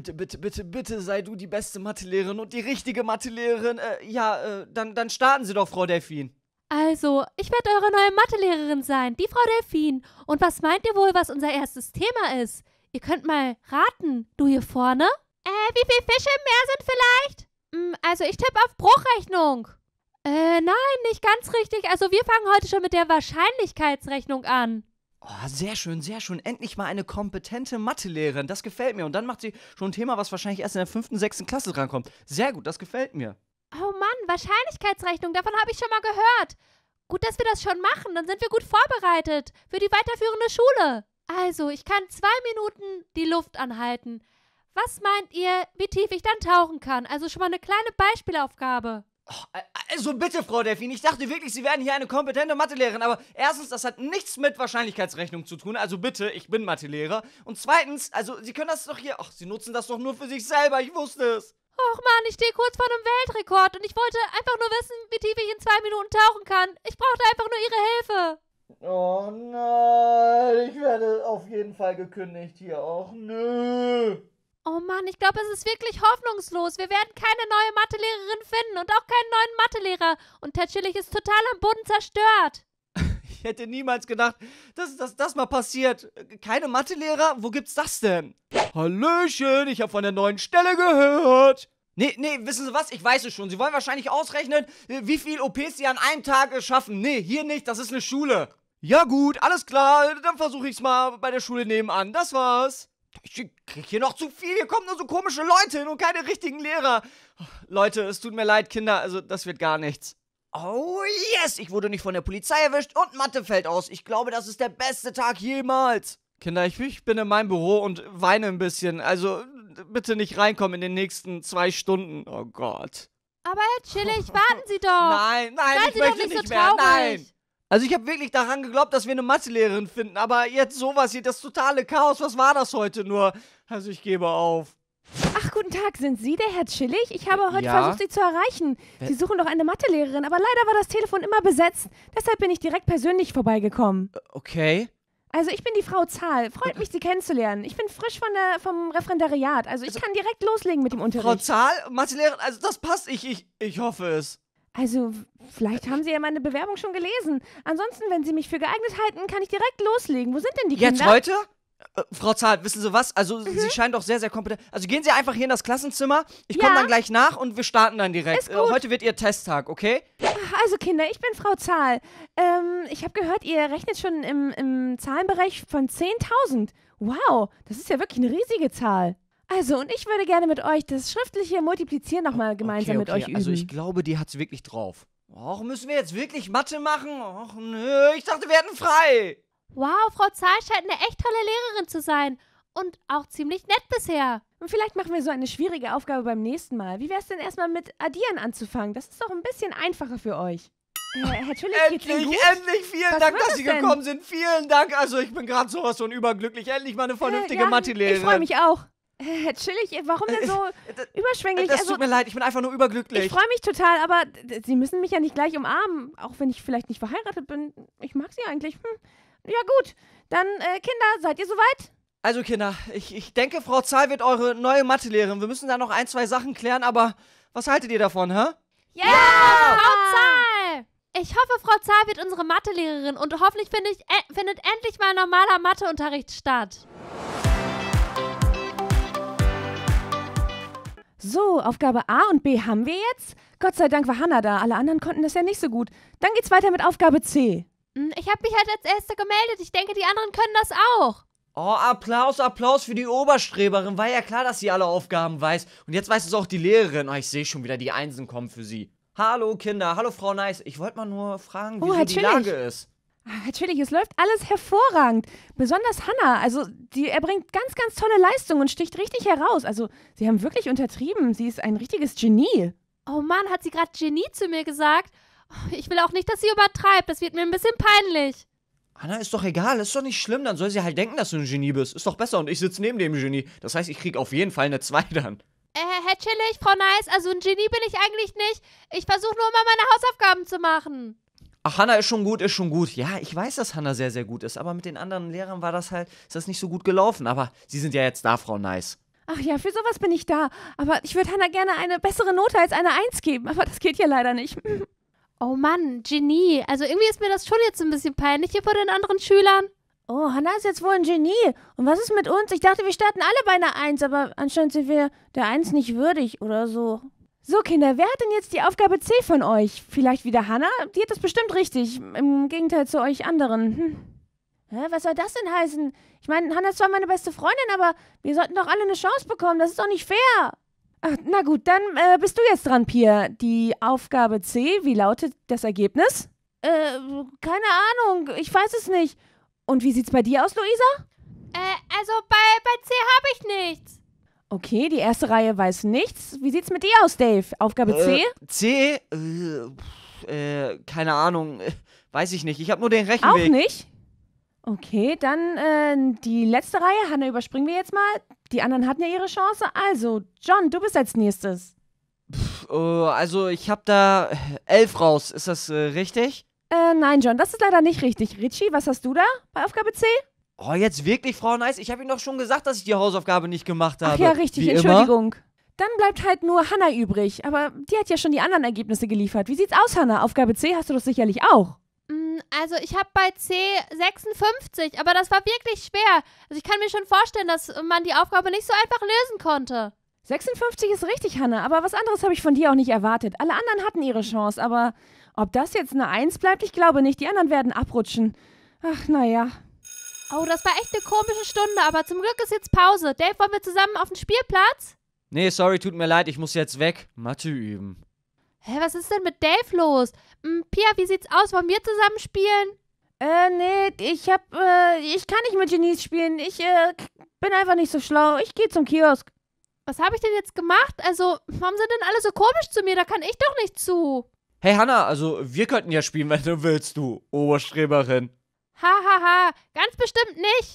Bitte sei du die beste Mathelehrerin und die richtige Mathelehrerin. Dann starten Sie doch, Frau Delphine. Also, ich werde eure neue Mathelehrerin sein, die Frau Delphine. Und was meint ihr wohl, was unser erstes Thema ist? Ihr könnt mal raten. Du hier vorne? Wie viele Fische im Meer sind vielleicht? Also ich tippe auf Bruchrechnung. Nein, nicht ganz richtig. Also wir fangen heute schon mit der Wahrscheinlichkeitsrechnung an. Oh, sehr schön. Endlich mal eine kompetente Mathelehrerin. Das gefällt mir. Und dann macht sie schon ein Thema, was wahrscheinlich erst in der 5., 6. Klasse drankommt. Sehr gut, das gefällt mir. Oh Mann, Wahrscheinlichkeitsrechnung, davon habe ich schon mal gehört. Gut, dass wir das schon machen, dann sind wir gut vorbereitet für die weiterführende Schule. Also, ich kann 2 Minuten die Luft anhalten. Was meint ihr, wie tief ich dann tauchen kann? Also schon mal eine kleine Beispielaufgabe. Oh, also bitte, Frau Delphine, ich dachte wirklich, Sie werden hier eine kompetente Mathelehrerin, aber erstens, das hat nichts mit Wahrscheinlichkeitsrechnung zu tun, also bitte, ich bin Mathelehrer. Und zweitens, also Sie können das doch hier, Sie nutzen das doch nur für sich selber, ich wusste es. Och Mann, ich stehe kurz vor einem Weltrekord und ich wollte einfach nur wissen, wie tief ich in 2 Minuten tauchen kann. Ich brauchte einfach nur Ihre Hilfe. Oh nein, ich werde auf jeden Fall gekündigt hier. Och nö. Oh Mann, ich glaube, es ist wirklich hoffnungslos. Wir werden keine neue Mathelehrerin finden und auch keinen neuen Mathelehrer. Und Ted Schillig ist total am Boden zerstört. Ich hätte niemals gedacht, dass das mal passiert. Keine Mathelehrer? Wo gibt's das denn? Hallöchen, ich habe von der neuen Stelle gehört. Nee, wissen Sie was? Ich weiß es schon. Sie wollen wahrscheinlich ausrechnen, wie viel OPs Sie an einem Tag schaffen. Nee, hier nicht, das ist eine Schule. Ja gut, alles klar, dann versuche ich's mal bei der Schule nebenan. Das war's. Ich krieg hier noch zu viel, hier kommen nur so komische Leute hin und keine richtigen Lehrer. Leute, es tut mir leid, Kinder, also das wird gar nichts. Oh yes, ich wurde nicht von der Polizei erwischt und Mathe fällt aus. Ich glaube, das ist der beste Tag jemals. Kinder, ich bin in meinem Büro und weine ein bisschen. Also bitte nicht reinkommen in den nächsten 2 Stunden. Oh Gott. Aber Herr Schillig, warten Sie doch. Nein, Seien ich Sie doch möchte nicht so nicht mehr. traurig. Nein. Also ich habe wirklich daran geglaubt, dass wir eine Mathelehrerin finden, aber jetzt sowas hier, das totale Chaos, was war das heute nur? Also ich gebe auf. Ach, guten Tag, sind Sie der Herr Chillig? Ich habe heute Ja? versucht, Sie zu erreichen. Sie suchen doch eine Mathelehrerin, aber leider war das Telefon immer besetzt. Deshalb bin ich direkt persönlich vorbeigekommen. Okay. Also ich bin die Frau Zahl. Freut mich, Sie kennenzulernen. Ich bin frisch vom Referendariat. Also ich kann direkt loslegen mit dem Unterricht. Frau Zahl, Mathelehrerin, also das passt. Ich hoffe es. Also, vielleicht haben Sie ja meine Bewerbung schon gelesen. Ansonsten, wenn Sie mich für geeignet halten, kann ich direkt loslegen. Wo sind denn die Jetzt Kinder? heute? Frau Zahl, wissen Sie was? Also, Sie scheinen doch sehr, sehr kompetent. Also, gehen Sie einfach hier in das Klassenzimmer. Ich komme Ja. dann gleich nach und wir starten dann direkt. Ist gut. Heute wird Ihr Testtag, okay? Also, Kinder, ich bin Frau Zahl. Ich habe gehört, ihr rechnet schon im Zahlenbereich von 10.000. Wow, das ist ja wirklich eine riesige Zahl. Also, und ich würde gerne mit euch das schriftliche Multiplizieren nochmal gemeinsam mit euch üben. Also, ich glaube, die hat's wirklich drauf. Och, müssen wir jetzt wirklich Mathe machen? Och, nö, ich dachte, wir hätten frei. Wow, Frau Zahl scheint eine echt tolle Lehrerin zu sein. Und auch ziemlich nett bisher. Und vielleicht machen wir so eine schwierige Aufgabe beim nächsten Mal. Wie wär's denn erstmal mit Addieren anzufangen? Das ist doch ein bisschen einfacher für euch. Herr Chillig, geht's Ihnen Endlich, gut? endlich, vielen Was Dank, wird dass das Sie denn? gekommen sind. Vielen Dank. Also, ich bin gerade sowas von überglücklich. Endlich mal eine vernünftige Ja, Mathelehrerin. ich freue mich auch. Herr Chillig, warum denn so überschwänglich? Das tut mir leid, ich bin einfach nur überglücklich. Ich freue mich total, aber Sie müssen mich ja nicht gleich umarmen, auch wenn ich vielleicht nicht verheiratet bin. Ich mag Sie eigentlich. Ja gut, dann Kinder, seid ihr soweit? Also Kinder, ich denke, Frau Zahl wird eure neue Mathelehrerin. Wir müssen da noch ein, zwei Sachen klären, aber was haltet ihr davon, hä? Ja, Frau Zahl! Ich hoffe, Frau Zahl wird unsere Mathelehrerin und hoffentlich findet endlich mal normaler Matheunterricht statt. So, Aufgabe A und B haben wir jetzt. Gott sei Dank war Hannah da, alle anderen konnten das ja nicht so gut. Dann geht's weiter mit Aufgabe C. Ich habe mich halt als Erste gemeldet. Ich denke, die anderen können das auch. Oh, Applaus für die Oberstreberin. War ja klar, dass sie alle Aufgaben weiß. Und jetzt weiß es auch die Lehrerin. Oh, ich sehe schon wieder, die Einsen kommen für sie. Hallo Kinder, hallo Frau Nice. Ich wollte mal nur fragen, wie so die natürlich. Lage ist. Natürlich, es läuft alles hervorragend. Besonders Hannah, also die erbringt ganz, ganz tolle Leistungen und sticht richtig heraus. Also sie haben wirklich untertrieben. Sie ist ein richtiges Genie. Oh Mann, hat sie gerade Genie zu mir gesagt? Ich will auch nicht, dass sie übertreibt. Das wird mir ein bisschen peinlich. Anna, ist doch egal, ist doch nicht schlimm. Dann soll sie halt denken, dass du ein Genie bist. Ist doch besser und ich sitze neben dem Genie. Das heißt, ich krieg auf jeden Fall eine 2 dann. Herr Chillig, Frau Nice, also ein Genie bin ich eigentlich nicht. Ich versuche nur mal meine Hausaufgaben zu machen. Ach, Hannah ist schon gut, ist schon gut. Ja, ich weiß, dass Hannah sehr, sehr gut ist, aber mit den anderen Lehrern ist das nicht so gut gelaufen. Aber sie sind ja jetzt da, Frau Nice. Ach ja, für sowas bin ich da. Aber ich würde Hannah gerne eine bessere Note als eine 1 geben. Aber das geht ja leider nicht. Oh Mann, Genie. Also irgendwie ist mir das schon jetzt ein bisschen peinlich hier vor den anderen Schülern. Oh, Hannah ist jetzt wohl ein Genie. Und was ist mit uns? Ich dachte, wir starten alle bei einer 1, aber anscheinend sind wir der 1 nicht würdig oder so. So, Kinder, wer hat denn jetzt die Aufgabe C von euch? Vielleicht wieder Hannah? Die hat das bestimmt richtig. Im Gegenteil zu euch anderen. Hä, was soll das denn heißen? Ich meine, Hannah ist zwar meine beste Freundin, aber wir sollten doch alle eine Chance bekommen. Das ist doch nicht fair. Ach, na gut, dann bist du jetzt dran, Pia. Die Aufgabe C, wie lautet das Ergebnis? Keine Ahnung. Ich weiß es nicht. Und wie sieht's bei dir aus, Luisa? Also bei C habe ich nichts. Okay, die erste Reihe weiß nichts. Wie sieht's mit dir aus, Dave? Aufgabe C? C? Keine Ahnung. Weiß ich nicht. Ich habe nur den Rechenweg. Auch nicht? Okay, dann die letzte Reihe. Hannah, überspringen wir jetzt mal. Die anderen hatten ja ihre Chance. Also, John, du bist als nächstes. Also, ich habe da 11 raus. Ist das richtig? Nein, John, das ist leider nicht richtig. Richie, was hast du da bei Aufgabe C? Oh, jetzt wirklich, Frau Nice? Ich habe Ihnen doch schon gesagt, dass ich die Hausaufgabe nicht gemacht habe. Ach ja, richtig, Wie Entschuldigung. Dann bleibt halt nur Hannah übrig. Aber die hat ja schon die anderen Ergebnisse geliefert. Wie sieht's aus, Hannah? Aufgabe C hast du doch sicherlich auch. Also ich habe bei C 56, aber das war wirklich schwer. Also ich kann mir schon vorstellen, dass man die Aufgabe nicht so einfach lösen konnte. 56 ist richtig, Hannah, aber was anderes habe ich von dir auch nicht erwartet. Alle anderen hatten ihre Chance, aber ob das jetzt eine 1 bleibt, ich glaube nicht. Die anderen werden abrutschen. Ach, naja. Oh, das war echt eine komische Stunde, aber zum Glück ist jetzt Pause. Dave, wollen wir zusammen auf den Spielplatz? Nee, sorry, tut mir leid, ich muss jetzt weg. Mathe üben. Hä, was ist denn mit Dave los? Pia, wie sieht's aus? Wollen wir zusammen spielen? Nee, ich kann nicht mit Genies spielen. Ich bin einfach nicht so schlau. Ich gehe zum Kiosk. Was habe ich denn jetzt gemacht? Also, warum sind denn alle so komisch zu mir? Da kann ich doch nicht zu. Hey, Hannah, also wir könnten ja spielen, wenn du willst, du Oberstreberin. Hahaha, ganz bestimmt nicht.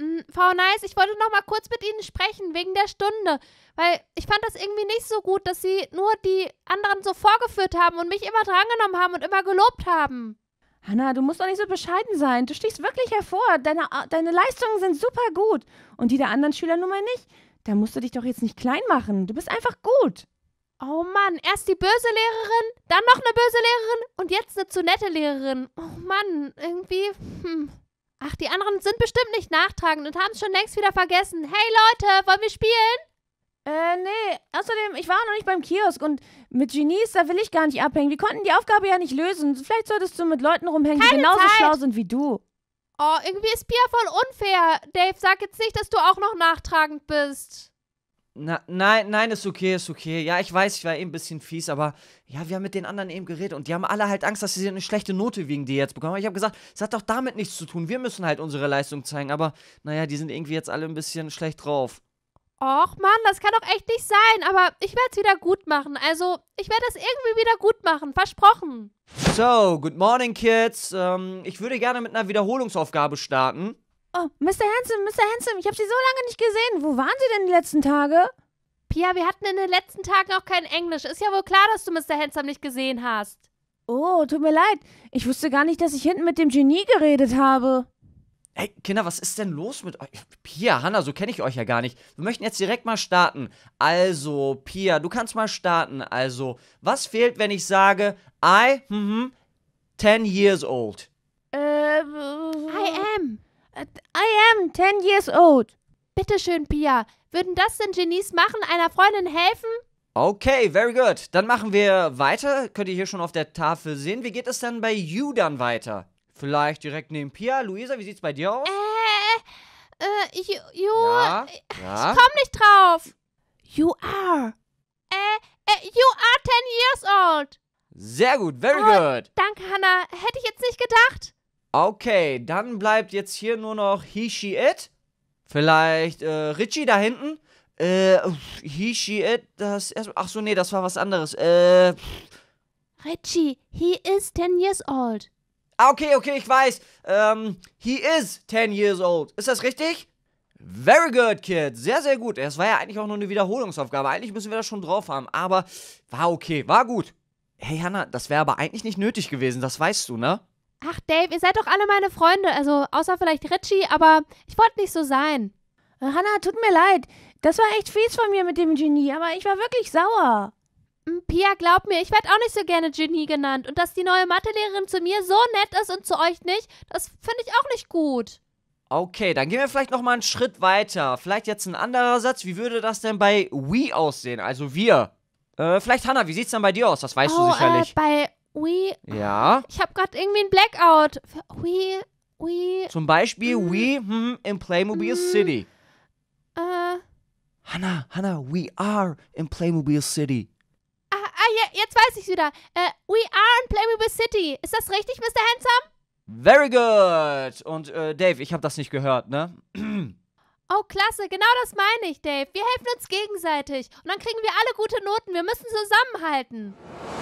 Frau Nice, ich wollte noch mal kurz mit Ihnen sprechen, wegen der Stunde. Weil ich fand das irgendwie nicht so gut, dass Sie nur die anderen so vorgeführt haben und mich immer drangenommen haben und immer gelobt haben. Hannah, du musst doch nicht so bescheiden sein. Du stichst wirklich hervor. Deine Leistungen sind super gut. Und die der anderen Schüler nun mal nicht. Da musst du dich doch jetzt nicht klein machen. Du bist einfach gut. Oh Mann, erst die böse Lehrerin, dann noch eine böse Lehrerin und jetzt eine zu nette Lehrerin. Oh Mann, irgendwie, Ach, die anderen sind bestimmt nicht nachtragend und haben es schon längst wieder vergessen. Hey Leute, wollen wir spielen? Nee. Außerdem, ich war noch nicht beim Kiosk und mit Genies, da will ich gar nicht abhängen. Wir konnten die Aufgabe ja nicht lösen. Vielleicht solltest du mit Leuten rumhängen, die genauso schlau sind wie du. Oh, irgendwie ist Pia voll unfair. Dave, sag jetzt nicht, dass du auch noch nachtragend bist. Nein, ist okay. Ja, ich weiß, ich war eben ein bisschen fies, aber ja, wir haben mit den anderen eben geredet und die haben alle halt Angst, dass sie eine schlechte Note wegen dir jetzt bekommen. Aber ich habe gesagt, es hat doch damit nichts zu tun. Wir müssen halt unsere Leistung zeigen, aber naja, die sind irgendwie jetzt alle ein bisschen schlecht drauf. Och Mann, das kann doch echt nicht sein, aber ich werde es wieder gut machen. Also, ich werde das irgendwie wieder gut machen, versprochen. So, good morning, Kids. Ich würde gerne mit einer Wiederholungsaufgabe starten. Oh, Mr. Handsome, ich habe Sie so lange nicht gesehen. Wo waren Sie denn die letzten Tage? Pia, wir hatten in den letzten Tagen auch kein Englisch. Ist ja wohl klar, dass du Mr. Handsome nicht gesehen hast. Oh, tut mir leid. Ich wusste gar nicht, dass ich hinten mit dem Genie geredet habe. Ey, Kinder, was ist denn los mit euch? Pia, Hannah, so kenne ich euch ja gar nicht. Wir möchten jetzt direkt mal starten. Also, Pia, du kannst mal starten. Also, was fehlt, wenn ich sage, 10 years old? I am 10 years old. Bitteschön, Pia. Würden das denn Genies machen, einer Freundin helfen? Okay, very good. Dann machen wir weiter. Könnt ihr hier schon auf der Tafel sehen. Wie geht es dann bei You dann weiter? Vielleicht direkt neben Pia. Luisa, wie sieht's bei dir aus? Ja. Ja. Ich komm nicht drauf. You are. You are 10 years old. Sehr gut, very good. Danke, Hannah. Hätte ich jetzt nicht gedacht. Okay, dann bleibt jetzt hier nur noch he, she, it. Vielleicht, Richie da hinten. He, she, it, Achso, nee, das war was anderes. Richie, he is 10 years old. Okay, ich weiß. He is 10 years old. Ist das richtig? Very good, Kid. Sehr, sehr gut. Es war ja eigentlich auch nur eine Wiederholungsaufgabe. Eigentlich müssen wir das schon drauf haben. Aber war okay, war gut. Hey, Hannah, das wäre aber eigentlich nicht nötig gewesen. Das weißt du, ne? Ach, Dave, ihr seid doch alle meine Freunde. Also, außer vielleicht Richie, aber ich wollte nicht so sein. Hannah, tut mir leid. Das war echt fies von mir mit dem Genie, aber ich war wirklich sauer. Pia, glaub mir, ich werde auch nicht so gerne Genie genannt. Und dass die neue Mathelehrerin zu mir so nett ist und zu euch nicht, das finde ich auch nicht gut. Okay, dann gehen wir vielleicht noch mal einen Schritt weiter. Vielleicht jetzt ein anderer Satz. Wie würde das denn bei we aussehen? Also wir. Vielleicht, Hannah, wie sieht's denn bei dir aus? Das weißt du sicherlich. Bei we... Ja? Ich habe gerade irgendwie einen Blackout. We... Zum Beispiel we in Playmobil City. Hannah, we are in Playmobil City. Jetzt weiß ich's wieder. We are in Playmobil City. Ist das richtig, Mr. Handsome? Very good. Und Dave, ich habe das nicht gehört, ne? Oh, klasse. Genau das meine ich, Dave. Wir helfen uns gegenseitig. Und dann kriegen wir alle gute Noten. Wir müssen zusammenhalten.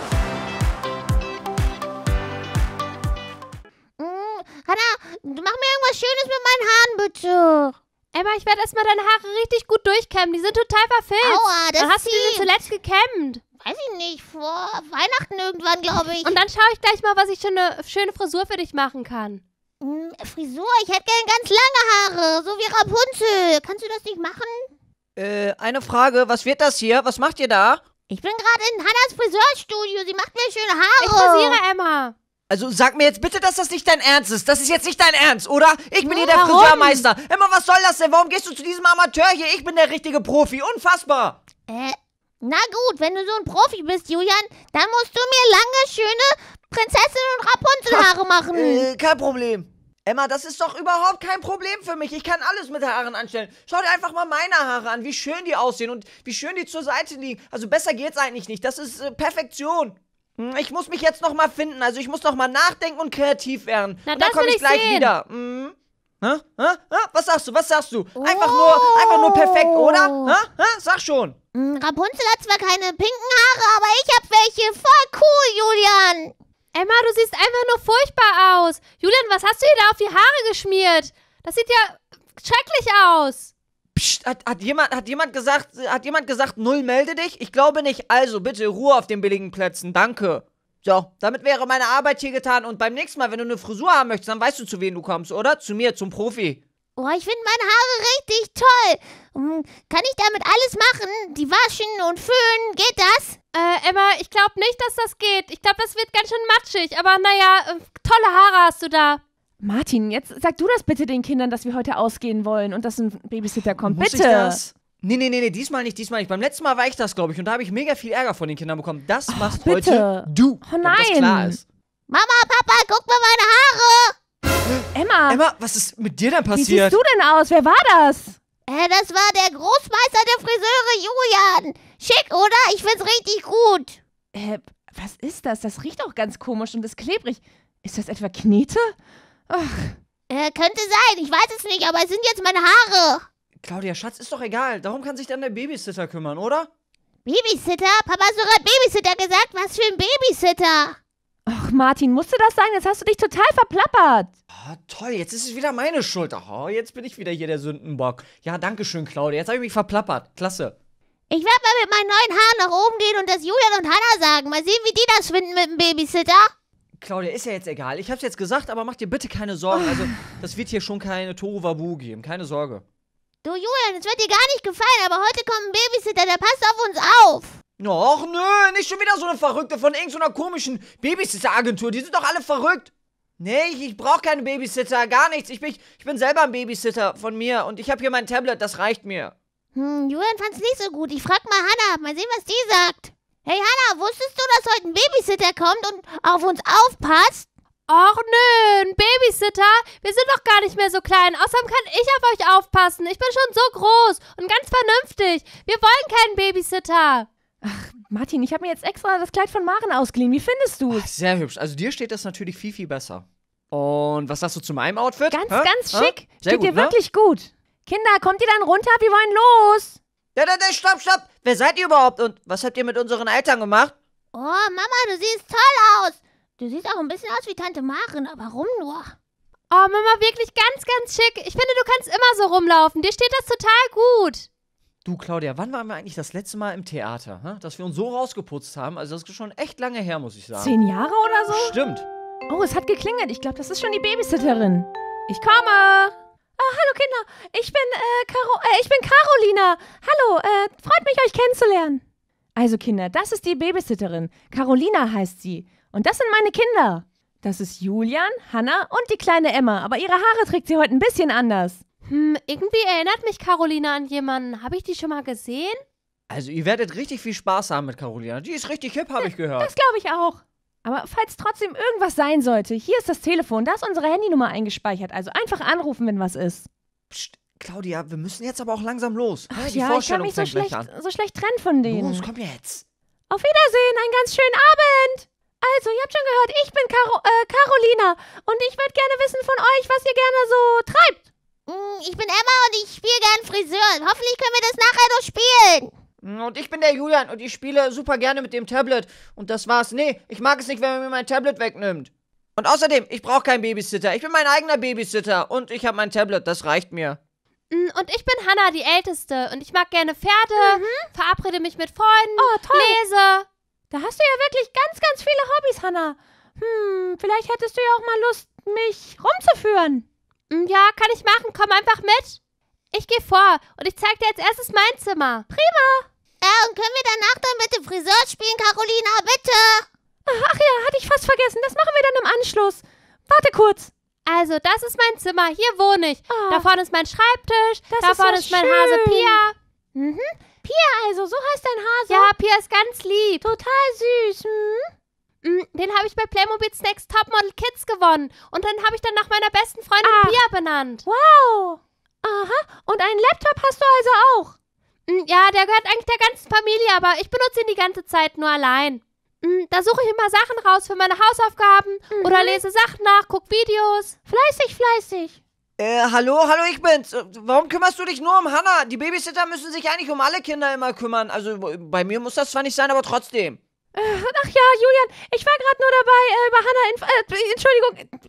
Hannah, mach mir irgendwas Schönes mit meinen Haaren, bitte. Emma, ich werde erstmal deine Haare richtig gut durchkämmen. Die sind total verfilzt. Aua, das Wann hast du die denn zuletzt gekämmt? Weiß ich nicht, vor Weihnachten irgendwann, glaube ich. Und dann schaue ich gleich mal, was ich für eine schöne Frisur für dich machen kann. Frisur? Ich hätte gern ganz lange Haare, so wie Rapunzel. Kannst du das nicht machen? Eine Frage, was wird das hier? Was macht ihr da? Ich bin gerade in Hannahs Friseurstudio. Sie macht mir schöne Haare. Ich frisiere Emma. Also sag mir jetzt bitte, dass das nicht dein Ernst ist. Das ist jetzt nicht dein Ernst, oder? Ich bin hier der Warum? Friseurmeister. Emma, was soll das denn? Warum gehst du zu diesem Amateur hier? Ich bin der richtige Profi. Unfassbar. Na gut, wenn du so ein Profi bist, Julian, dann musst du mir lange, schöne Prinzessin- und Rapunzelhaare machen. Kein Problem. Emma, das ist doch überhaupt kein Problem für mich. Ich kann alles mit Haaren anstellen. Schau dir einfach mal meine Haare an, wie schön die aussehen und wie schön die zur Seite liegen. Also besser geht's eigentlich nicht. Das ist Perfektion. Ich muss mich jetzt noch mal finden. Also ich muss noch mal nachdenken und kreativ werden. Na, und dann das komme will ich ich gleich sehen. wieder. Was sagst du? Einfach nur perfekt, oder? Sag schon. Rapunzel hat zwar keine pinken Haare, aber ich hab welche. Voll cool, Julian. Emma, du siehst einfach nur furchtbar aus. Julian, was hast du dir da auf die Haare geschmiert? Das sieht ja schrecklich aus. Psst, hat jemand gesagt, null melde dich? Ich glaube nicht. Also, bitte Ruhe auf den billigen Plätzen. Danke. So, damit wäre meine Arbeit hier getan. Und beim nächsten Mal, wenn du eine Frisur haben möchtest, dann weißt du, zu wem du kommst, oder? Zu mir, zum Profi. Oh, ich finde meine Haare richtig toll. Kann ich damit alles machen? Die waschen und föhnen, geht das? Emma, ich glaube nicht, dass das geht. Ich glaube, das wird ganz schön matschig. Aber naja, tolle Haare hast du da. Martin, jetzt sag du das bitte den Kindern, dass wir heute ausgehen wollen und dass ein Babysitter kommt. Muss Bitte. ich das? Nee, diesmal nicht. Beim letzten Mal war ich das, glaube ich. Und da habe ich mega viel Ärger von den Kindern bekommen. Das machst bitte. heute du. Oh nein. Damit das klar ist. Mama, Papa, guck mal meine Haare. Emma, was ist mit dir denn Wie passiert? siehst du denn aus? Wer war das? Das war der Großmeister der Friseure, Julian. Schick, oder? Ich find's richtig gut. Was ist das? Das riecht auch ganz komisch und ist klebrig. Ist das etwa Knete? Ach, Könnte sein, ich weiß es nicht, aber es sind jetzt meine Haare. Claudia, Schatz, ist doch egal. Darum kann sich dann der Babysitter kümmern, oder? Babysitter? Papa hat sogar Babysitter gesagt. Was für ein Babysitter? ach, Martin, musste das sein? Jetzt hast du dich total verplappert. Oh, toll, jetzt ist es wieder meine Schuld. Oh, jetzt bin ich wieder hier der Sündenbock. Ja, danke schön, Claudia. Jetzt habe ich mich verplappert. Klasse. Ich werde mal mit meinen neuen Haaren nach oben gehen und das Julian und Hannah sagen. Mal sehen, wie die das finden mit dem Babysitter. Claudia, ist ja jetzt egal. Ich hab's jetzt gesagt, aber mach dir bitte keine Sorgen. Also, das wird hier schon keine Tohuwabu geben. Keine Sorge. Du Julian, es wird dir gar nicht gefallen, aber heute kommt ein Babysitter, der passt auf uns auf. Och, nö, nicht schon wieder so eine Verrückte von irgendeiner komischen Babysitter-Agentur. Die sind doch alle verrückt. Nee, ich brauche keine Babysitter, gar nichts. Ich bin selber ein Babysitter von mir und ich habe hier mein Tablet, das reicht mir. Julian fand's nicht so gut. Ich frag mal Hannah, mal sehen, was die sagt. Hey Hannah, wusstest du, dass heute ein Babysitter kommt und auf uns aufpasst? Och nö, ein Babysitter? Wir sind doch gar nicht mehr so klein. Außerdem kann ich auf euch aufpassen. Ich bin schon so groß und ganz vernünftig. Wir wollen keinen Babysitter. Ach, Martin, ich habe mir jetzt extra das Kleid von Maren ausgeliehen. Wie findest du es? Sehr hübsch. Also dir steht das natürlich viel, viel besser. Und was sagst du zu meinem Outfit? Ganz schick. Sehr Steht gut, dir ne? wirklich gut. Kinder, kommt ihr dann runter? Wir wollen los. Stopp. Wer seid ihr überhaupt und was habt ihr mit unseren Eltern gemacht? Oh, Mama, du siehst toll aus. Du siehst auch ein bisschen aus wie Tante Maren, aber warum nur? Oh, Mama, wirklich ganz, ganz schick. Ich finde, du kannst immer so rumlaufen. Dir steht das total gut. Du, Claudia, wann waren wir eigentlich das letzte Mal im Theater? Dass wir uns so rausgeputzt haben? Also das ist schon echt lange her, muss ich sagen. 10 Jahre oder so? Stimmt. Oh, es hat geklingelt. Ich glaube, das ist schon die Babysitterin. Ich komme. Hallo Kinder. Ich bin Carolina. Hallo, freut mich, euch kennenzulernen. Also Kinder, das ist die Babysitterin. Carolina heißt sie. Und das sind meine Kinder. Das ist Julian, Hannah und die kleine Emma. Aber ihre Haare trägt sie heute ein bisschen anders. Irgendwie erinnert mich Carolina an jemanden. Habe ich die schon mal gesehen? Also ihr werdet richtig viel Spaß haben mit Carolina. Die ist richtig hip, habe ich gehört. Das glaube ich auch. Aber falls trotzdem irgendwas sein sollte, hier ist das Telefon, da ist unsere Handynummer eingespeichert. Also einfach anrufen, wenn was ist. Psst, Claudia, wir müssen jetzt aber auch langsam los. Ach Die ja, ich kann Vorstellung mich so fängt gleich an. schlecht trennen von denen. Los, komm jetzt. Auf Wiedersehen, einen ganz schönen Abend. Also, ihr habt schon gehört, ich bin Carolina und ich würde gerne wissen von euch, was ihr gerne so treibt. Ich bin Emma und ich spiele gern Friseur. Hoffentlich können wir das nachher noch spielen. Und ich bin der Julian und ich spiele super gerne mit dem Tablet. Und das war's. Nee, ich mag es nicht, wenn man mir mein Tablet wegnimmt. Und außerdem, ich brauche keinen Babysitter. Ich bin mein eigener Babysitter und ich habe mein Tablet, das reicht mir. Und ich bin Hannah, die Älteste. Und ich mag gerne Pferde, verabrede mich mit Freunden, lese. Da hast du ja wirklich ganz, ganz viele Hobbys, Hannah. Vielleicht hättest du ja auch mal Lust, mich rumzuführen. Ja, kann ich machen. Komm einfach mit. Ich gehe vor und ich zeig dir als erstes mein Zimmer. Prima. Und können wir danach dann bitte Friseur spielen, Carolina, bitte? Ach ja, hatte ich fast vergessen. Das machen wir dann im Anschluss. Warte kurz. Also, das ist mein Zimmer. Hier wohne ich. Da vorne ist mein Schreibtisch. Da vorne ist mein schön. Hase Pia. Pia also, so heißt dein Hase? Ja, Pia ist ganz lieb. Total süß. Den habe ich bei Playmobil's Next Topmodel Kids gewonnen. Und dann habe ich dann nach meiner besten Freundin Pia benannt. Wow. Aha. Und einen Laptop hast du also auch? Ja, der gehört eigentlich der ganzen Familie, aber ich benutze ihn die ganze Zeit nur allein. Da suche ich immer Sachen raus für meine Hausaufgaben oder lese Sachen nach, gucke Videos. Fleißig. Hallo, ich bin's. Warum kümmerst du dich nur um Hannah? Die Babysitter müssen sich eigentlich um alle Kinder immer kümmern. Also bei mir muss das zwar nicht sein, aber trotzdem. Ach ja, Julian, ich war gerade nur dabei, über Hannah Entschuldigung.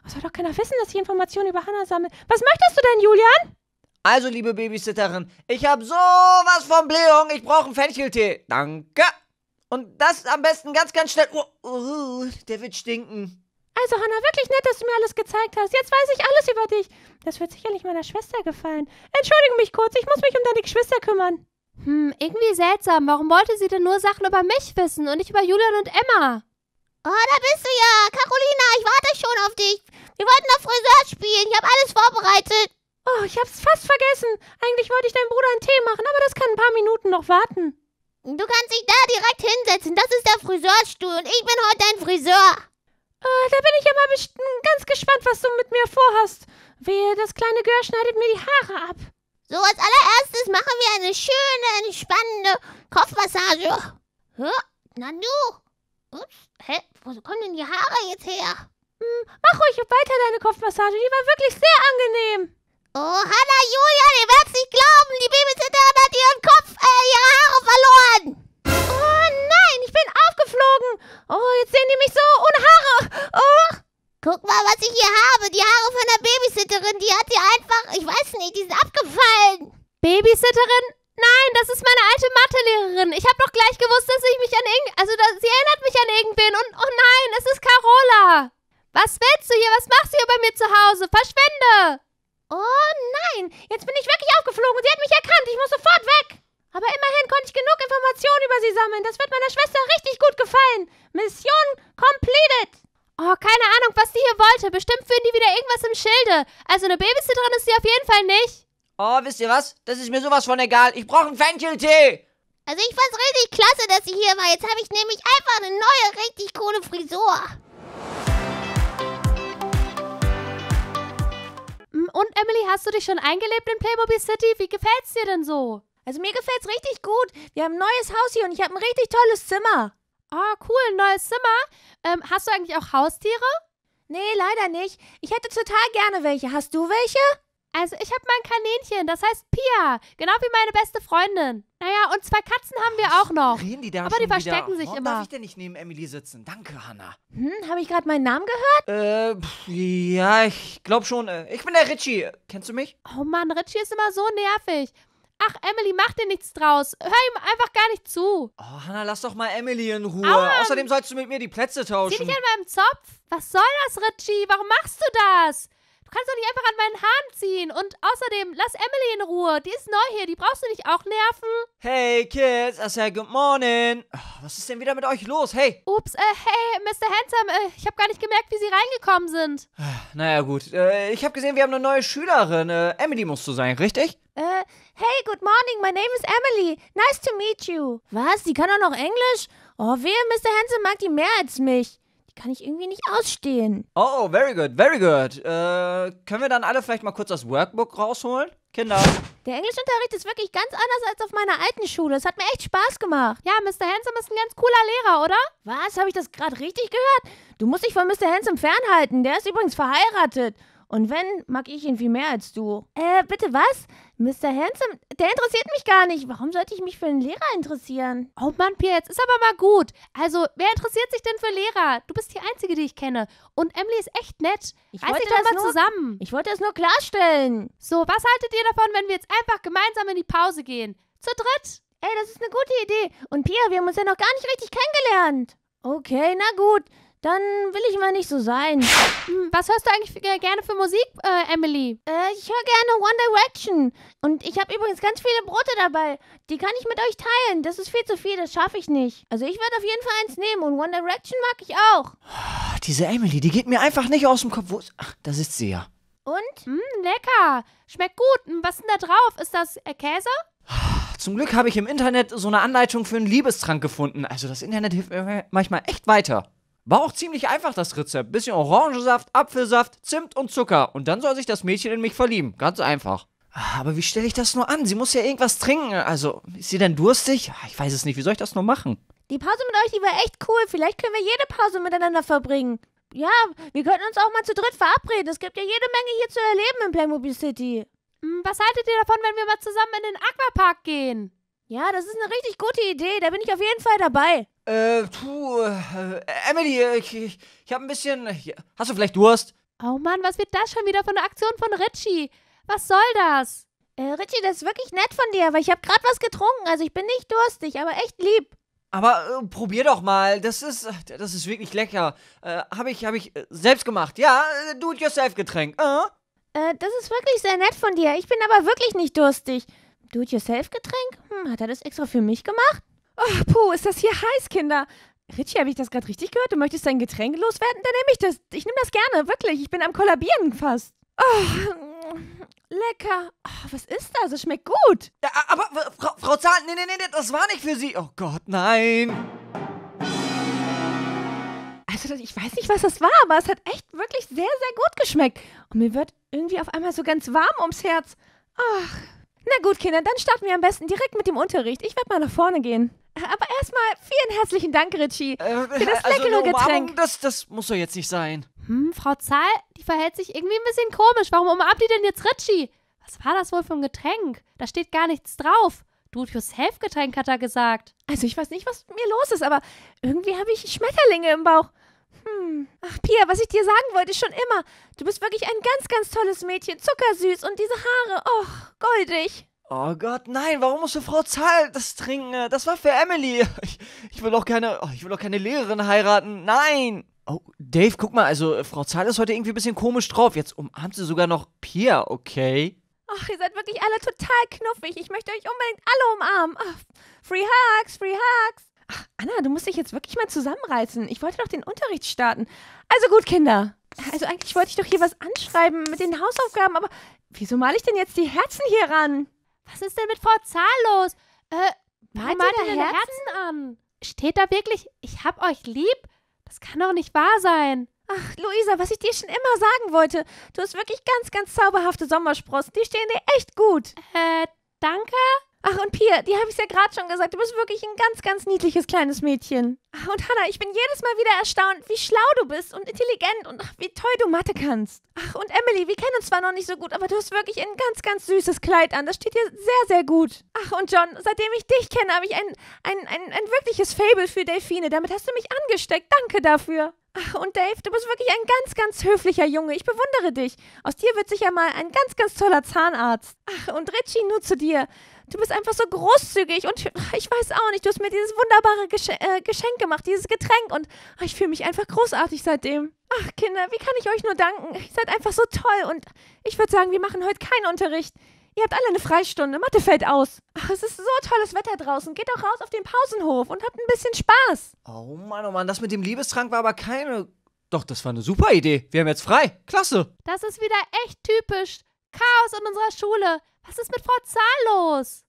Es soll doch keiner wissen, dass ich Informationen über Hannah sammle. Was möchtest du denn, Julian? Also, liebe Babysitterin, ich habe sowas von Blähung. Ich brauche einen Fencheltee. Danke. Und das am besten ganz, ganz schnell. Der wird stinken. Also, Hannah, wirklich nett, dass du mir alles gezeigt hast. Jetzt weiß ich alles über dich. Das wird sicherlich meiner Schwester gefallen. Entschuldige mich kurz, ich muss mich um deine Geschwister kümmern. Irgendwie seltsam. Warum wollte sie denn nur Sachen über mich wissen und nicht über Julian und Emma? Oh, da bist du ja. Carolina, ich warte schon auf dich. Wir wollten noch Friseur spielen. Ich habe alles vorbereitet. Oh, ich hab's fast vergessen. Eigentlich wollte ich deinem Bruder einen Tee machen, aber das kann ein paar Minuten noch warten. Du kannst dich da direkt hinsetzen. Das ist der Friseurstuhl und ich bin heute dein Friseur. Da bin ich ja mal ganz gespannt, was du mit mir vorhast. Wehe, das kleine Gör schneidet mir die Haare ab. So, als allererstes machen wir eine schöne, entspannende Kopfmassage. Na du. Ups, wo kommen denn die Haare jetzt her? Mach ruhig weiter deine Kopfmassage, die war wirklich sehr angenehm. Oh, Hannah, Julian, ihr werdet es nicht glauben. Die Babysitterin hat ihre Haare verloren. Oh nein, ich bin aufgeflogen. Oh, jetzt sehen die mich so ohne Haare. Oh. Guck mal, was ich hier habe. Die Haare von der Babysitterin, die hat hier einfach, ich weiß nicht, die sind abgefallen. Babysitterin? Nein, das ist meine alte Mathelehrerin. Ich habe doch gleich gewusst, dass ich mich an sie erinnert mich an irgendwen und oh nein, es ist Carola. Was willst du hier? Was machst du hier bei mir zu Hause? Verschwinde! Oh nein, jetzt bin ich wirklich aufgeflogen. Sie hat mich erkannt. Ich muss sofort weg. Aber immerhin konnte ich genug Informationen über sie sammeln. Das wird meiner Schwester richtig gut gefallen. Mission completed. Oh, keine Ahnung, was die hier wollte. Bestimmt führen die wieder irgendwas im Schilde. Also eine Babysitterin ist sie auf jeden Fall nicht. Oh, wisst ihr was? Das ist mir sowas von egal. Ich brauche einen Fencheltee. Also ich fand's richtig klasse, dass sie hier war. Jetzt habe ich nämlich einfach eine neue, richtig coole Frisur. Und Emily, hast du dich schon eingelebt in Playmobil City? Wie gefällt's dir denn so? Also mir gefällt's richtig gut. Wir haben ein neues Haus hier und ich habe ein richtig tolles Zimmer. Oh, cool, ein neues Zimmer. Hast du eigentlich auch Haustiere? Nee, leider nicht. Ich hätte total gerne welche. Hast du welche? Also ich habe mein Kaninchen, das heißt Pia. Genau wie meine beste Freundin. Naja, und 2 Katzen haben wir auch noch. Reden die da aber schon die verstecken wieder? sich Warum immer. darf ich denn nicht neben Emily sitzen? Danke, Hannah. Habe ich gerade meinen Namen gehört? Ja, ich glaube schon. Ich bin der Richie. Kennst du mich? Oh Mann, Richie ist immer so nervig. Ach, Emily, mach dir nichts draus. Hör ihm einfach gar nicht zu. Oh, Hannah, lass doch mal Emily in Ruhe. Aua. Außerdem sollst du mit mir die Plätze tauschen. Zieh dich an meinem Zopf. Was soll das, Richie? Warum machst du das? Du kannst doch nicht einfach an meinen Haaren ziehen. Und außerdem, lass Emily in Ruhe. Die ist neu hier. Die brauchst du nicht auch nerven. Hey, Kids. I say good morning. Was ist denn wieder mit euch los? Hey. Ups, hey, Mr. Handsome. Ich habe gar nicht gemerkt, wie Sie reingekommen sind. Naja, gut. Ich habe gesehen, wir haben eine neue Schülerin. Emily musst du sein, richtig? Hey, good morning, my name is Emily. Nice to meet you. Was, die kann auch noch Englisch? Oh, wehe, Mr. Hansen mag die mehr als mich. Die kann ich irgendwie nicht ausstehen. Oh, very good, very good. Können wir dann alle vielleicht mal kurz das Workbook rausholen? Kinder. Der Englischunterricht ist wirklich ganz anders als auf meiner alten Schule. Es hat mir echt Spaß gemacht. Ja, Mr. Handsome ist ein ganz cooler Lehrer, oder? Was? Habe ich das gerade richtig gehört? Du musst dich von Mr. Handsome fernhalten. Der ist übrigens verheiratet. Und wenn, mag ich ihn viel mehr als du. Bitte was? Mr. Handsome, der interessiert mich gar nicht. Warum sollte ich mich für einen Lehrer interessieren? Oh Mann, Pia, jetzt ist aber mal gut. Also, wer interessiert sich denn für Lehrer? Du bist die Einzige, die ich kenne. Und Emily ist echt nett. Reiß dich doch mal zusammen. Ich wollte es nur klarstellen. So, was haltet ihr davon, wenn wir jetzt einfach gemeinsam in die Pause gehen? Zu dritt? Ey, das ist eine gute Idee. Und Pia, wir haben uns ja noch gar nicht richtig kennengelernt. Okay, na gut. Dann will ich mal nicht so sein. Was hörst du eigentlich gerne für Musik, Emily? Ich höre gerne One Direction. Und ich habe übrigens ganz viele Brote dabei. Die kann ich mit euch teilen. Das ist viel zu viel, das schaffe ich nicht. Also ich werde auf jeden Fall eins nehmen. Und One Direction mag ich auch. Diese Emily, die geht mir einfach nicht aus dem Kopf. Ach, da sitzt sie ja. Und? Lecker. Schmeckt gut. Was ist denn da drauf? Ist das Käse? Zum Glück habe ich im Internet so eine Anleitung für einen Liebestrank gefunden. Also das Internet hilft mir manchmal echt weiter. War auch ziemlich einfach, das Rezept. Bisschen Orangensaft, Apfelsaft, Zimt und Zucker. Und dann soll sich das Mädchen in mich verlieben. Ganz einfach. Aber wie stelle ich das nur an? Sie muss ja irgendwas trinken. Also, ist sie denn durstig? Ich weiß es nicht. Wie soll ich das nur machen? Die Pause mit euch, die war echt cool. Vielleicht können wir jede Pause miteinander verbringen. Ja, wir könnten uns auch mal zu dritt verabreden. Es gibt ja jede Menge hier zu erleben in Playmobil City. Was haltet ihr davon, wenn wir mal zusammen in den Aquapark gehen? Ja, das ist eine richtig gute Idee. Da bin ich auf jeden Fall dabei. Emily, ich habe ein bisschen... Hast du vielleicht Durst? Oh Mann, was wird das schon wieder von der Aktion von Richie? Was soll das? Richie, das ist wirklich nett von dir, aber ich habe gerade was getrunken. Also ich bin nicht durstig, aber echt lieb. Aber probier doch mal. Das ist wirklich lecker. Hab ich selbst gemacht. Ja, Do-it-yourself-Getränk. Das ist wirklich sehr nett von dir. Ich bin aber wirklich nicht durstig. Do-it-yourself-Getränk? Hat er das extra für mich gemacht? Oh, puh, ist das hier heiß, Kinder. Richie, habe ich das gerade richtig gehört? Du möchtest dein Getränk loswerden? Dann nehme ich das. Ich nehme das gerne, wirklich. Ich bin am Kollabieren fast. Oh, lecker. Oh, was ist das? Es schmeckt gut. Ja, aber Frau Zahl, nee, das war nicht für Sie. Oh Gott, nein. Also, ich weiß nicht, was das war, aber es hat echt wirklich sehr, sehr gut geschmeckt. Und mir wird irgendwie auf einmal so ganz warm ums Herz. Ach, na gut, Kinder, dann starten wir am besten direkt mit dem Unterricht. Ich werde mal nach vorne gehen. Aber erstmal vielen herzlichen Dank, Richie, für das leckere Getränk. Das muss doch jetzt nicht sein. Frau Zahl, die verhält sich irgendwie ein bisschen komisch. Warum umarmt die denn jetzt Richie? Was war das wohl für ein Getränk? Da steht gar nichts drauf. Do-it-yourself-Getränk, hat er gesagt. Also ich weiß nicht, was mit mir los ist, aber irgendwie habe ich Schmetterlinge im Bauch. Ach, Pia, was ich dir sagen wollte, schon immer. Du bist wirklich ein ganz, ganz tolles Mädchen. Zuckersüß und diese Haare, goldig. Oh Gott, nein, warum musste Frau Zahl das trinken? Das war für Emily. Ich will auch keine Lehrerin heiraten. Nein. Oh, Dave, guck mal, also Frau Zahl ist heute irgendwie ein bisschen komisch drauf. Jetzt umarmt sie sogar noch Pia, okay? Ach, ihr seid wirklich alle total knuffig. Ich möchte euch unbedingt alle umarmen. Ach, free hugs, free hugs. Ach, Anna, du musst dich jetzt wirklich mal zusammenreißen. Ich wollte doch den Unterricht starten. Also gut, Kinder. Also eigentlich wollte ich doch hier was anschreiben mit den Hausaufgaben, aber wieso male ich denn jetzt die Herzen hier ran? Was ist denn mit Frau Zahl los? Warum malt ihr denn Herzen an? Steht da wirklich, ich hab euch lieb? Das kann doch nicht wahr sein. Ach, Luisa, was ich dir schon immer sagen wollte. Du hast wirklich ganz, ganz zauberhafte Sommersprossen. Die stehen dir echt gut. Danke? Ach, und Pia, die habe ich ja gerade schon gesagt. Du bist wirklich ein ganz, ganz niedliches kleines Mädchen. Ach, und Hannah, ich bin jedes Mal wieder erstaunt, wie schlau du bist und intelligent und ach, wie toll du Mathe kannst. Ach, und Emily, wir kennen uns zwar noch nicht so gut, aber du hast wirklich ein ganz, ganz süßes Kleid an. Das steht dir sehr, sehr gut. Ach, und John, seitdem ich dich kenne, habe ich ein wirkliches Faible für Delfine. Damit hast du mich angesteckt. Danke dafür. Ach, und Dave, du bist wirklich ein ganz, ganz höflicher Junge. Ich bewundere dich. Aus dir wird sicher mal ein ganz, ganz toller Zahnarzt. Ach, und Richie, nur zu dir. Du bist einfach so großzügig und ich weiß auch nicht, du hast mir dieses wunderbare Geschenk gemacht, dieses Getränk und ich fühle mich einfach großartig seitdem. Ach, Kinder, wie kann ich euch nur danken? Ihr seid einfach so toll und ich würde sagen, wir machen heute keinen Unterricht. Ihr habt alle eine Freistunde, Mathe fällt aus. Ach, es ist so tolles Wetter draußen. Geht doch raus auf den Pausenhof und habt ein bisschen Spaß. Oh Mann, das mit dem Liebestrank war aber keine... Doch, das war eine super Idee. Wir haben jetzt frei. Klasse. Das ist wieder echt typisch. Chaos in unserer Schule. Was ist mit Frau Zahl los?